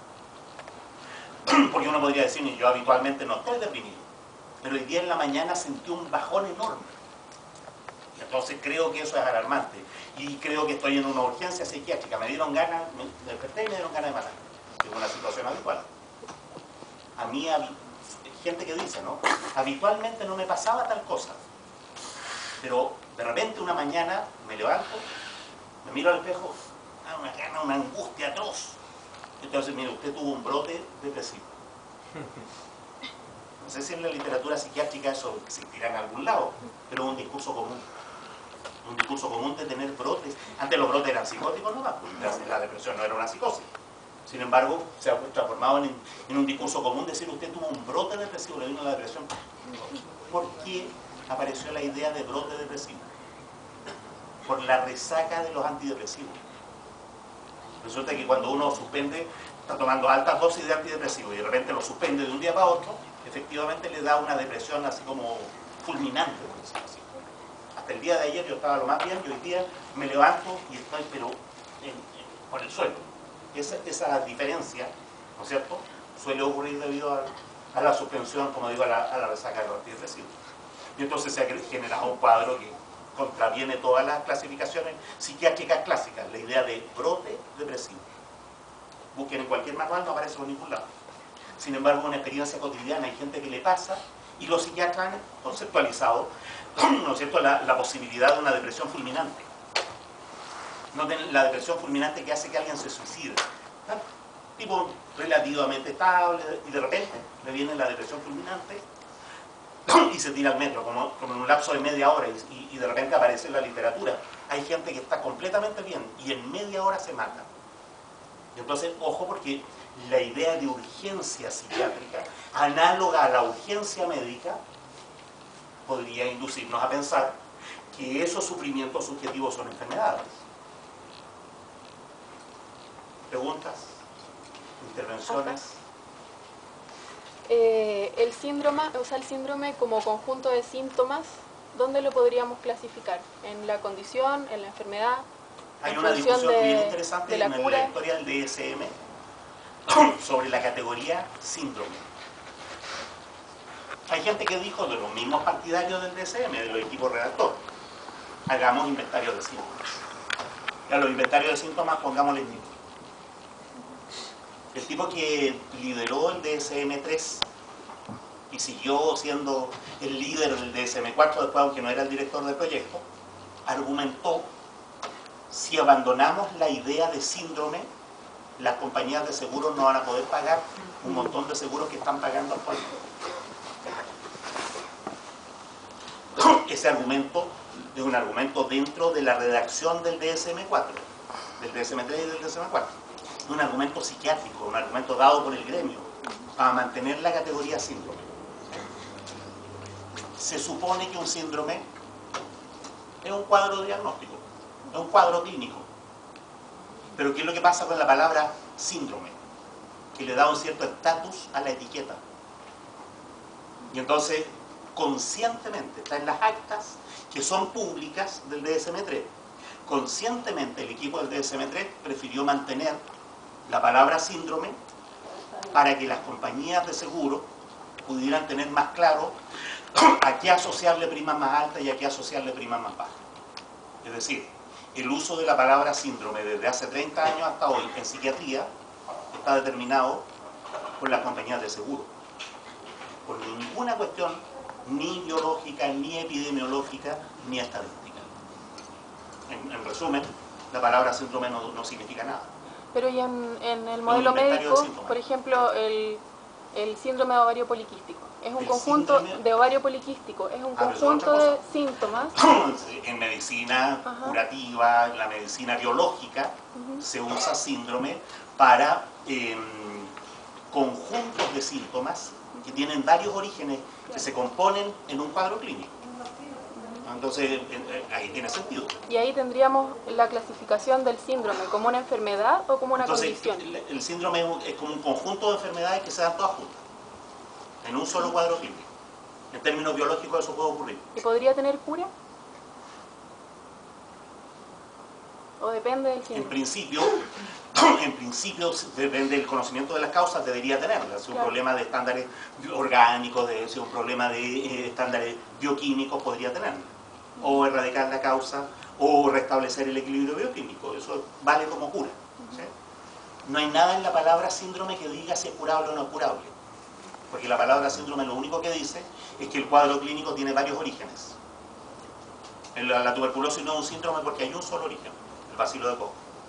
Porque uno podría decir, yo habitualmente no estoy deprimido, pero hoy día en la mañana sentí un bajón enorme. Entonces creo que eso es alarmante. Y creo que estoy en una urgencia psiquiátrica. Me dieron ganas, me desperté y me dieron ganas de matar. Es una situación habitual. A mí, gente que dice, ¿no? Habitualmente no me pasaba tal cosa. Pero de repente una mañana me levanto, me miro al espejo, una gana, una angustia atroz. Entonces, mire, usted tuvo un brote depresivo. No sé si en la literatura psiquiátrica eso existirá en algún lado, pero es un discurso común. Un discurso común de tener brotes. Antes los brotes eran psicóticos, no más, porque la depresión no era una psicosis. Sin embargo, se ha transformado en un discurso común decir usted tuvo un brote depresivo, le vino la depresión. ¿Por qué apareció la idea de brote depresivo? Por la resaca de los antidepresivos. Resulta que cuando uno suspende, está tomando altas dosis de antidepresivos y de repente lo suspende de un día para otro, efectivamente le da una depresión así como fulminante, por decirlo así. Hasta el día de ayer yo estaba lo más bien y hoy día me levanto y estoy pero por el suelo. Esa diferencia, ¿no es cierto?, suele ocurrir debido a la suspensión, como digo, a la resaca de los antidepresivos. Y entonces se ha generado un cuadro que contraviene todas las clasificaciones psiquiátricas clásicas, la idea de brote depresivo. Busquen en cualquier manual, no aparece por ningún lado. Sin embargo, en una experiencia cotidiana hay gente que le pasa y los psiquiatras han conceptualizado, ¿no es cierto?, la posibilidad de una depresión fulminante. Noten la depresión fulminante que hace que alguien se suicide. ¿No? Tipo relativamente estable y de repente le viene la depresión fulminante y se tira al metro, como en un lapso de media hora y de repente aparece en la literatura. Hay gente que está completamente bien y en media hora se mata. Y entonces, ojo, porque la idea de urgencia psiquiátrica, análoga a la urgencia médica, podría inducirnos a pensar que esos sufrimientos subjetivos son enfermedades. ¿Preguntas? ¿Intervenciones? El síndrome como conjunto de síntomas, ¿dónde lo podríamos clasificar? ¿En la condición, en la enfermedad? Hay una discusión bien interesante en la historia del DSM sobre la categoría síndrome. Hay gente que dijo, de los mismos partidarios del DSM, de los equipos redactores, hagamos inventarios de síntomas. Y a los inventarios de síntomas pongámosle el mismo. El tipo que lideró el DSM-3 y siguió siendo el líder del DSM-4 después, aunque no era el director del proyecto, argumentó: si abandonamos la idea de síndrome, las compañías de seguros no van a poder pagar un montón de seguros que están pagando actualmente. Ese argumento es un argumento dentro de la redacción del DSM-4, del DSM-3 y del DSM-4. Un argumento psiquiátrico, un argumento dado por el gremio para mantener la categoría síndrome. Se supone que un síndrome es un cuadro diagnóstico, es un cuadro clínico. Pero ¿qué es lo que pasa con la palabra síndrome? Que le da un cierto estatus a la etiqueta. Y entonces, conscientemente, está en las actas que son públicas del DSM-3. Conscientemente el equipo del DSM-3 prefirió mantener la palabra síndrome para que las compañías de seguro pudieran tener más claro a qué asociarle primas más altas y a qué asociarle primas más bajas. Es decir, el uso de la palabra síndrome desde hace 30 años hasta hoy en psiquiatría está determinado por las compañías de seguro. Por ninguna cuestión ni biológica, ni epidemiológica, ni estadística. En resumen, la palabra síndrome no significa nada. Pero y en el modelo médico, por ejemplo, el síndrome de ovario poliquístico, es un conjunto de ovario poliquístico, es un conjunto de síntomas. En medicina curativa, en la medicina biológica, se usa síndrome para conjuntos de síntomas que tienen varios orígenes que se componen en un cuadro clínico. Entonces, ahí tiene sentido. Y ahí tendríamos la clasificación del síndrome, como una enfermedad o como una condición. El síndrome es como un conjunto de enfermedades que se dan todas juntas, en un solo cuadro clínico. En términos biológicos eso puede ocurrir. ¿Y podría tener cura? ¿O depende del síndrome? En principio, depende del conocimiento de las causas, debería tenerla. Si un problema de estándares orgánicos, si un problema de estándares bioquímicos, podría tenerla. O erradicar la causa, o restablecer el equilibrio bioquímico. Eso vale como cura. ¿Sí? No hay nada en la palabra síndrome que diga si es curable o no es curable. Porque la palabra síndrome lo único que dice es que el cuadro clínico tiene varios orígenes. La tuberculosis no es un síndrome porque hay un solo origen, el bacilo de Koch.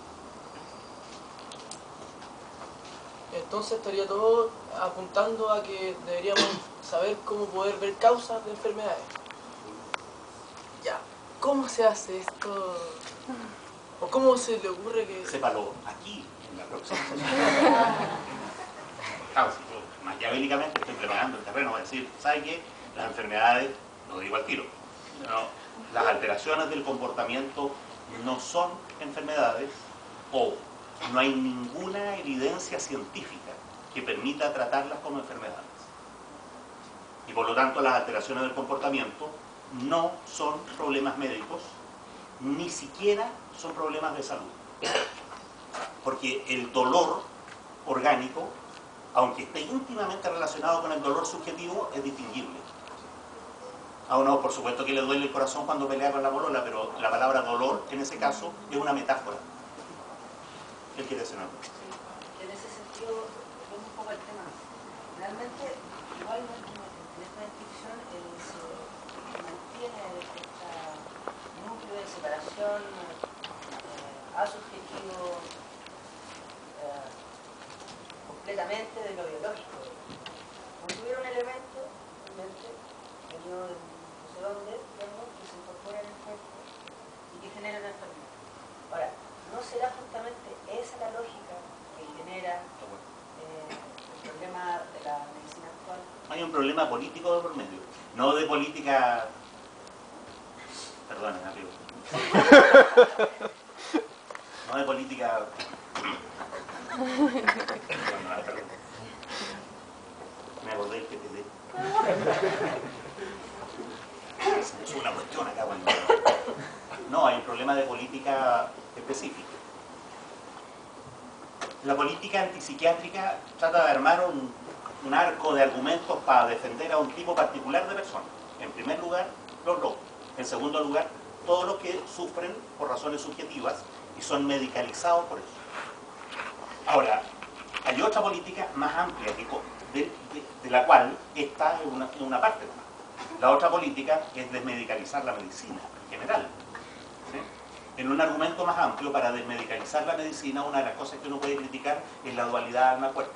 Entonces estaría todo apuntando a que deberíamos saber cómo poder ver causas de enfermedades. Ya, ¿cómo se hace esto? ¿O cómo se le ocurre que...? Sépalo aquí, en la próxima sesión. Claro, si yo maquiavélicamente estoy preparando el terreno, voy a decir, ¿sabe qué? Las enfermedades, lo digo al tiro, las alteraciones del comportamiento no son enfermedades, o no hay ninguna evidencia científica que permita tratarlas como enfermedades. Y por lo tanto las alteraciones del comportamiento no son problemas médicos, ni siquiera son problemas de salud. Porque el dolor orgánico, aunque esté íntimamente relacionado con el dolor subjetivo, es distinguible. A uno, por supuesto que le duele el corazón cuando pelea con la polola, pero la palabra dolor, en ese caso, es una metáfora. ¿Qué quiere decir? En ese sentido, volvemos un poco al tema. Realmente, igual en esta descripción se mantiene este núcleo de separación asubjetivo completamente de lo biológico. Como si hubiera un elemento, realmente, venido de no sé dónde, digamos, que se incorpora en el cuerpo y que genera una enfermedad. Ahora, ¿no será justamente esa la lógica que genera el problema de la medicina actual? Hay un problema político de por medio, no de política... Perdonen, amigo. No de política... Me acordé del PPD. Es una cuestión acá, bueno. No, hay un problema de política específica. La política antipsiquiátrica trata de armar un arco de argumentos para defender a un tipo particular de personas. En primer lugar, los locos. En segundo lugar, todos los que sufren por razones subjetivas y son medicalizados por eso. Ahora, hay otra política más amplia de la cual esta es una parte nomás. La otra política es desmedicalizar la medicina en general. ¿Sí? En un argumento más amplio, para desmedicalizar la medicina, una de las cosas que uno puede criticar es la dualidad alma-cuerpo.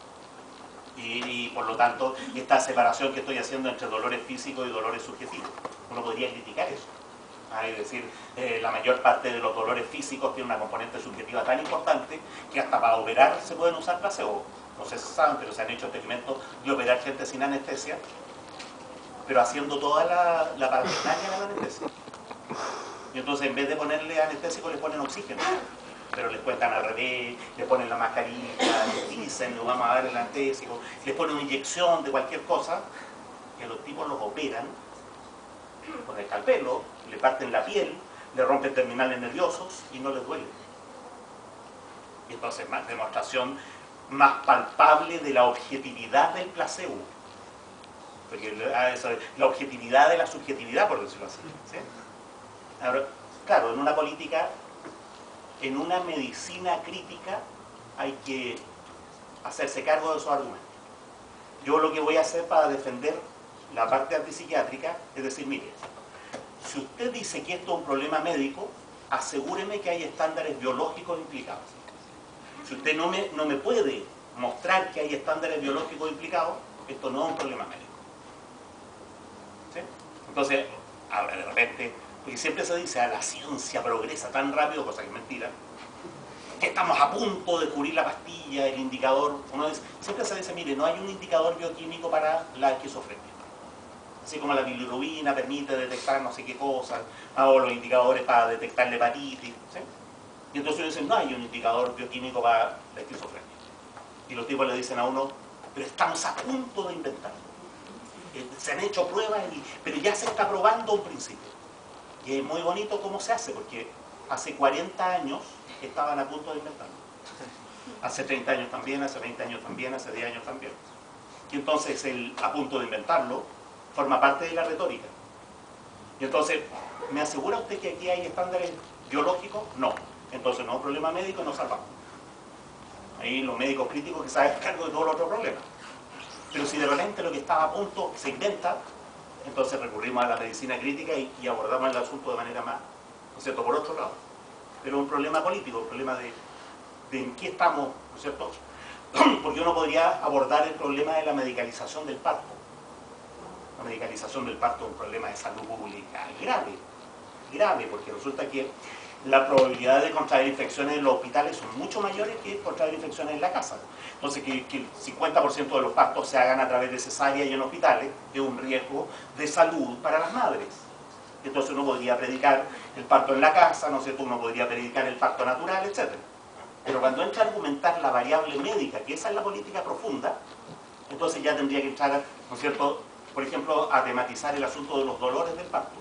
Y por lo tanto, esta separación que estoy haciendo entre dolores físicos y dolores subjetivos. Uno podría criticar eso. Es decir, la mayor parte de los dolores físicos tiene una componente subjetiva tan importante que hasta para operar se pueden usar placebo. No sé si saben, pero se han hecho experimentos de operar gente sin anestesia, pero haciendo toda la parafernalia de la anestesia. Y entonces en vez de ponerle anestésico les ponen oxígeno, pero les cuentan al revés, les ponen la mascarilla, les dicen, les vamos a dar el anestésico, les ponen una inyección de cualquier cosa, que los tipos los operan con el escalpelo, le parten la piel, le rompen terminales nerviosos y no les duele. Y entonces más demostración más palpable de la objetividad del placebo. Porque la objetividad de la subjetividad, por decirlo así. ¿Sí? Ahora, claro, en una política, en una medicina crítica, hay que hacerse cargo de esos argumentos. Yo lo que voy a hacer para defender la parte antipsiquiátrica, es decir, mire, si usted dice que esto es un problema médico, asegúreme que hay estándares biológicos implicados. Si usted no me puede mostrar que hay estándares biológicos implicados, esto no es un problema médico. ¿Sí? Entonces, ahora de repente, porque siempre se dice, la ciencia progresa tan rápido, cosa que es mentira, que estamos a punto de descubrir la pastilla, el indicador. Siempre se dice, mire, no hay un indicador bioquímico para la esquizofrenia. Así como la bilirrubina permite detectar no sé qué cosas, o los indicadores para detectar la hepatitis. ¿Sí? Y entonces dicen, no hay un indicador bioquímico para la esquizofrenia. Y los tipos le dicen a uno, pero estamos a punto de inventarlo. Se han hecho pruebas, pero ya se está probando un principio. Y es muy bonito cómo se hace, porque hace 40 años estaban a punto de inventarlo. Hace 30 años también, hace 20 años también, hace 10 años también. Y entonces el a punto de inventarlo forma parte de la retórica. Y entonces, ¿me asegura usted que aquí hay estándares biológicos? No. Entonces no es un problema médico, nos salvamos. Ahí los médicos críticos que se hagan cargo de todos los otros problemas. Pero si de repente lo que estaba a punto se inventa, entonces recurrimos a la medicina crítica y abordamos el asunto de manera más, ¿no es cierto?, por otro lado. Pero un problema político, un problema de en qué estamos, ¿no es cierto? Porque uno podría abordar el problema de la medicalización del parto. La medicalización del parto es un problema de salud pública grave, grave, porque resulta que la probabilidad de contraer infecciones en los hospitales son mucho mayores que contraer infecciones en la casa. Entonces, que el 50% de los partos se hagan a través de cesárea y en hospitales es un riesgo de salud para las madres. Entonces uno podría predicar el parto en la casa, ¿no es cierto? Uno podría predicar el parto natural, etc. Pero cuando entra a argumentar la variable médica, que esa es la política profunda, entonces ya tendría que entrar, ¿no es cierto?, por ejemplo, a tematizar el asunto de los dolores del parto.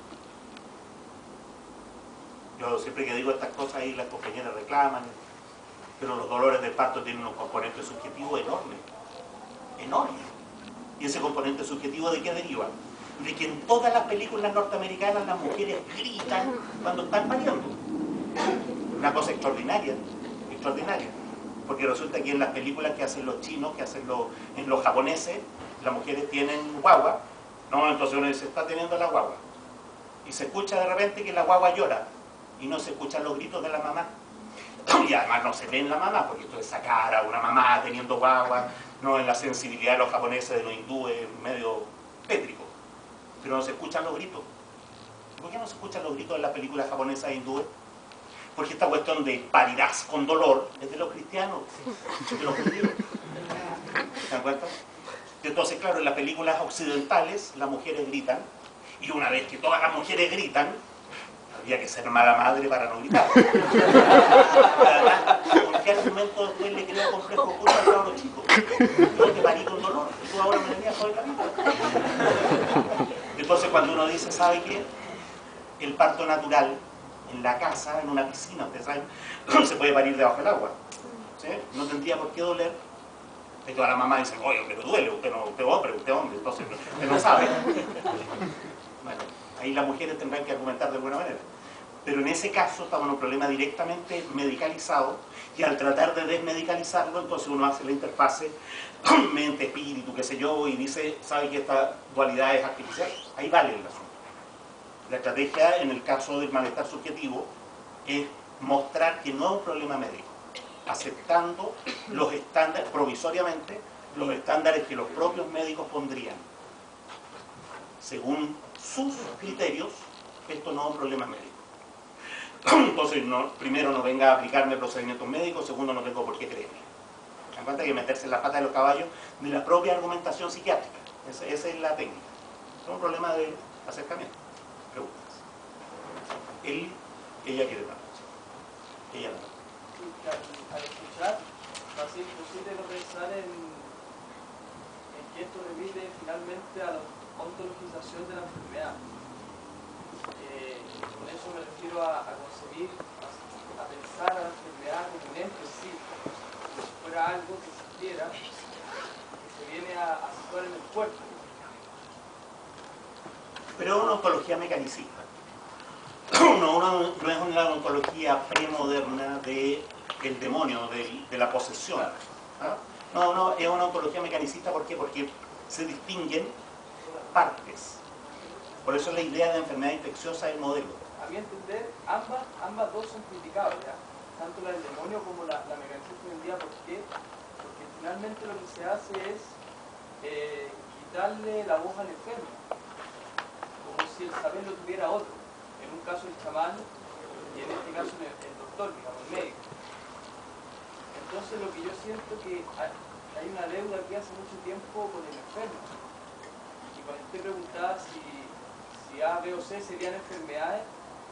Yo siempre que digo estas cosas ahí las compañeras reclaman, pero los dolores del parto tienen un componente subjetivo enorme, enorme. ¿Y ese componente subjetivo de qué deriva? De que en todas las películas norteamericanas las mujeres gritan cuando están pariendo. Una cosa extraordinaria, extraordinaria. Porque resulta que en las películas que hacen los chinos, que hacen los japoneses, las mujeres tienen guagua, ¿no? Entonces uno dice, está teniendo la guagua. Y se escucha de repente que la guagua llora, y no se escuchan los gritos de la mamá. Y además no se ve en la mamá, porque esto es sacar a una mamá teniendo guagua, no en la sensibilidad de los japoneses, de los hindúes, medio pétrico. Pero no se escuchan los gritos. ¿Por qué no se escuchan los gritos en las películas japonesas e hindúes? Porque esta cuestión de parirás con dolor es de los cristianos, de los judíos. ¿Se dan cuenta? Entonces, claro, en las películas occidentales las mujeres gritan, y una vez que todas las mujeres gritan, había que ser mala madre para no gritar. ¿Con qué argumento después le crea complejo oculto al cabro chico? Yo te parí con dolor, y tú ahora me venías por el camino. Entonces, cuando uno dice, ¿sabe qué? El parto natural, en la casa, en una piscina, ustedes saben, se puede parir debajo del agua. ¿Sí? No tendría por qué doler. Y toda la mamá dice, oye, pero duele, usted es hombre, entonces usted no sabe. Bueno, ahí las mujeres tendrán que argumentar de alguna manera. Pero en ese caso estamos en un problema directamente medicalizado, y al tratar de desmedicalizarlo, entonces uno hace la interfase mente-espíritu, qué sé yo, y dice, ¿sabe que esta dualidad es artificial? Ahí vale el asunto. La estrategia en el caso del malestar subjetivo es mostrar que no es un problema médico, aceptando los estándares, provisoriamente, los estándares que los propios médicos pondrían. Según sus criterios, esto no es un problema médico. Entonces, primero, no venga a aplicarme procedimientos médicos, segundo, no tengo por qué creerme. En cuenta que meterse en la pata de los caballos de la propia argumentación psiquiátrica. Esa es la técnica. Es un problema de acercamiento. Preguntas. Ella quiere hablar. Ella no. Al escuchar, va a ser imposible no pensar en que esto remite finalmente a la ontologización de la enfermedad. Con eso me refiero a concebir, a pensar a la enfermedad como un ente en sí, como si fuera algo que existiera, que se viene a situar en el cuerpo. Pero es una ontología mecanicista. No es una ontología premoderna del demonio, de la posesión. ¿Ah? No, es una ontología mecanicista. ¿Por qué? Porque se distinguen partes. Por eso la idea de enfermedad infecciosa es el modelo. A mi entender, ambas dos son criticables, ¿ya? Tanto la del demonio como la mercancía hoy en día. ¿Por qué? Porque finalmente lo que se hace es quitarle la voz al enfermo, como si el saber lo tuviera otro. En un caso el chamán y en este caso el doctor, digamos, el médico. Entonces lo que yo siento que hay una deuda aquí hace mucho tiempo con el enfermo. Y cuando usted preguntaba si A, B o C serían enfermedades,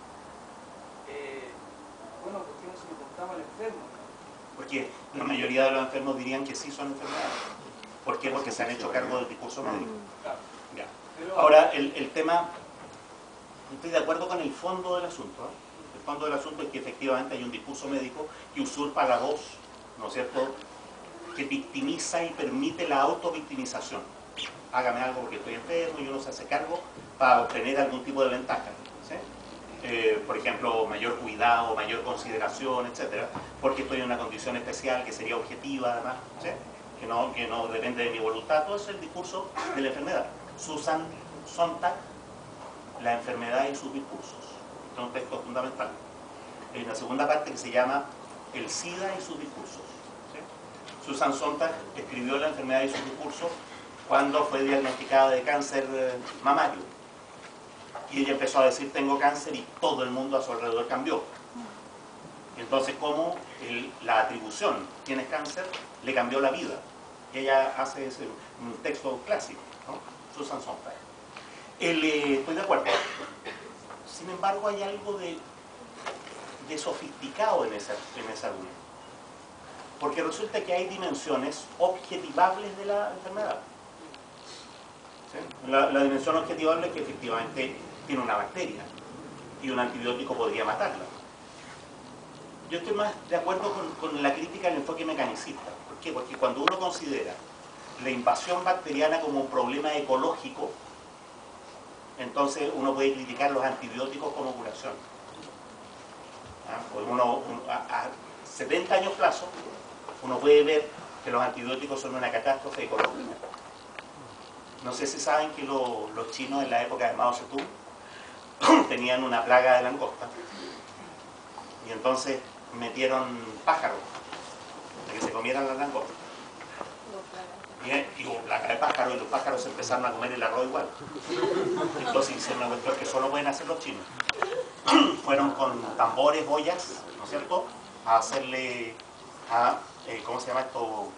bueno, ¿por qué no se lo contamos al enfermo? Porque la mayoría de los enfermos dirían que sí son enfermedades. ¿Por qué? Porque se han hecho cargo del discurso médico. Claro. Ya. Pero, ahora, el tema, estoy de acuerdo con el fondo del asunto, ¿eh? El fondo del asunto es que efectivamente hay un discurso médico que usurpa la voz, ¿no es cierto?, que victimiza y permite la autovictimización. Hágame algo porque estoy enfermo y uno se hace cargo para obtener algún tipo de ventaja, ¿sí? Por ejemplo, mayor cuidado, mayor consideración, etcétera, porque estoy en una condición especial que sería objetiva además, ¿sí? que no depende de mi voluntad. Todo es el discurso de la enfermedad. Susan Sontag, La enfermedad y sus discursos. Este es un texto fundamental. Hay una segunda parte que se llama El SIDA y sus discursos. ¿Sí? Susan Sontag escribió La enfermedad y sus discursos cuando fue diagnosticada de cáncer mamario. Y ella empezó a decir, tengo cáncer, y todo el mundo a su alrededor cambió. Entonces, ¿cómo la atribución, tienes cáncer, le cambió la vida? Y ella hace un texto clásico, ¿no? Susan Sontag. Estoy de acuerdo. Sin embargo, hay algo de sofisticado en ese argumento. Porque resulta que hay dimensiones objetivables de la enfermedad. ¿Sí? La dimensión objetivable es que efectivamente tiene una bacteria y un antibiótico podría matarla. Yo estoy más de acuerdo con la crítica al enfoque mecanicista. ¿Por qué? Porque cuando uno considera la invasión bacteriana como un problema ecológico, entonces uno puede criticar los antibióticos como curación. A 70 años plazo, uno puede ver que los antibióticos son una catástrofe ecológica. No sé si saben que los chinos en la época de Mao Zedong tenían una plaga de langosta y entonces metieron pájaros de que se comieran las langostas. Y hubo plaga de pájaros y los pájaros empezaron a comer el arroz igual. Entonces hicieron una cuestión que solo pueden hacer los chinos. Fueron con tambores, ollas, ¿no es cierto?, a hacerle ¿cómo se llama esto?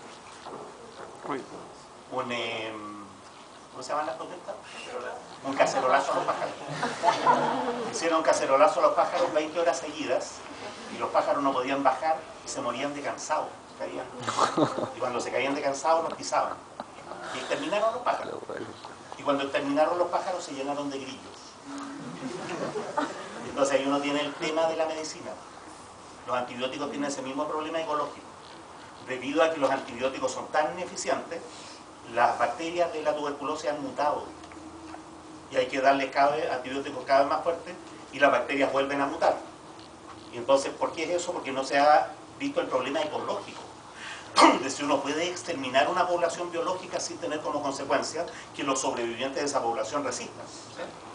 ¿Cómo se llaman las protestas? Un cacerolazo a los pájaros. Hicieron cacerolazo a los pájaros 20 horas seguidas y los pájaros no podían bajar y se morían de cansado. Caían. Y cuando se caían de cansado los pisaban. Y exterminaron los pájaros. Y cuando exterminaron los pájaros se llenaron de grillos. Entonces ahí uno tiene el tema de la medicina. Los antibióticos tienen ese mismo problema ecológico. Debido a que los antibióticos son tan ineficientes, las bacterias de la tuberculosis han mutado. Y hay que darles antibióticos cada vez más fuertes y las bacterias vuelven a mutar. Y entonces, ¿por qué es eso? Porque no se ha visto el problema ecológico. De si uno puede exterminar una población biológica sin tener como consecuencia que los sobrevivientes de esa población resistan. ¿Sí?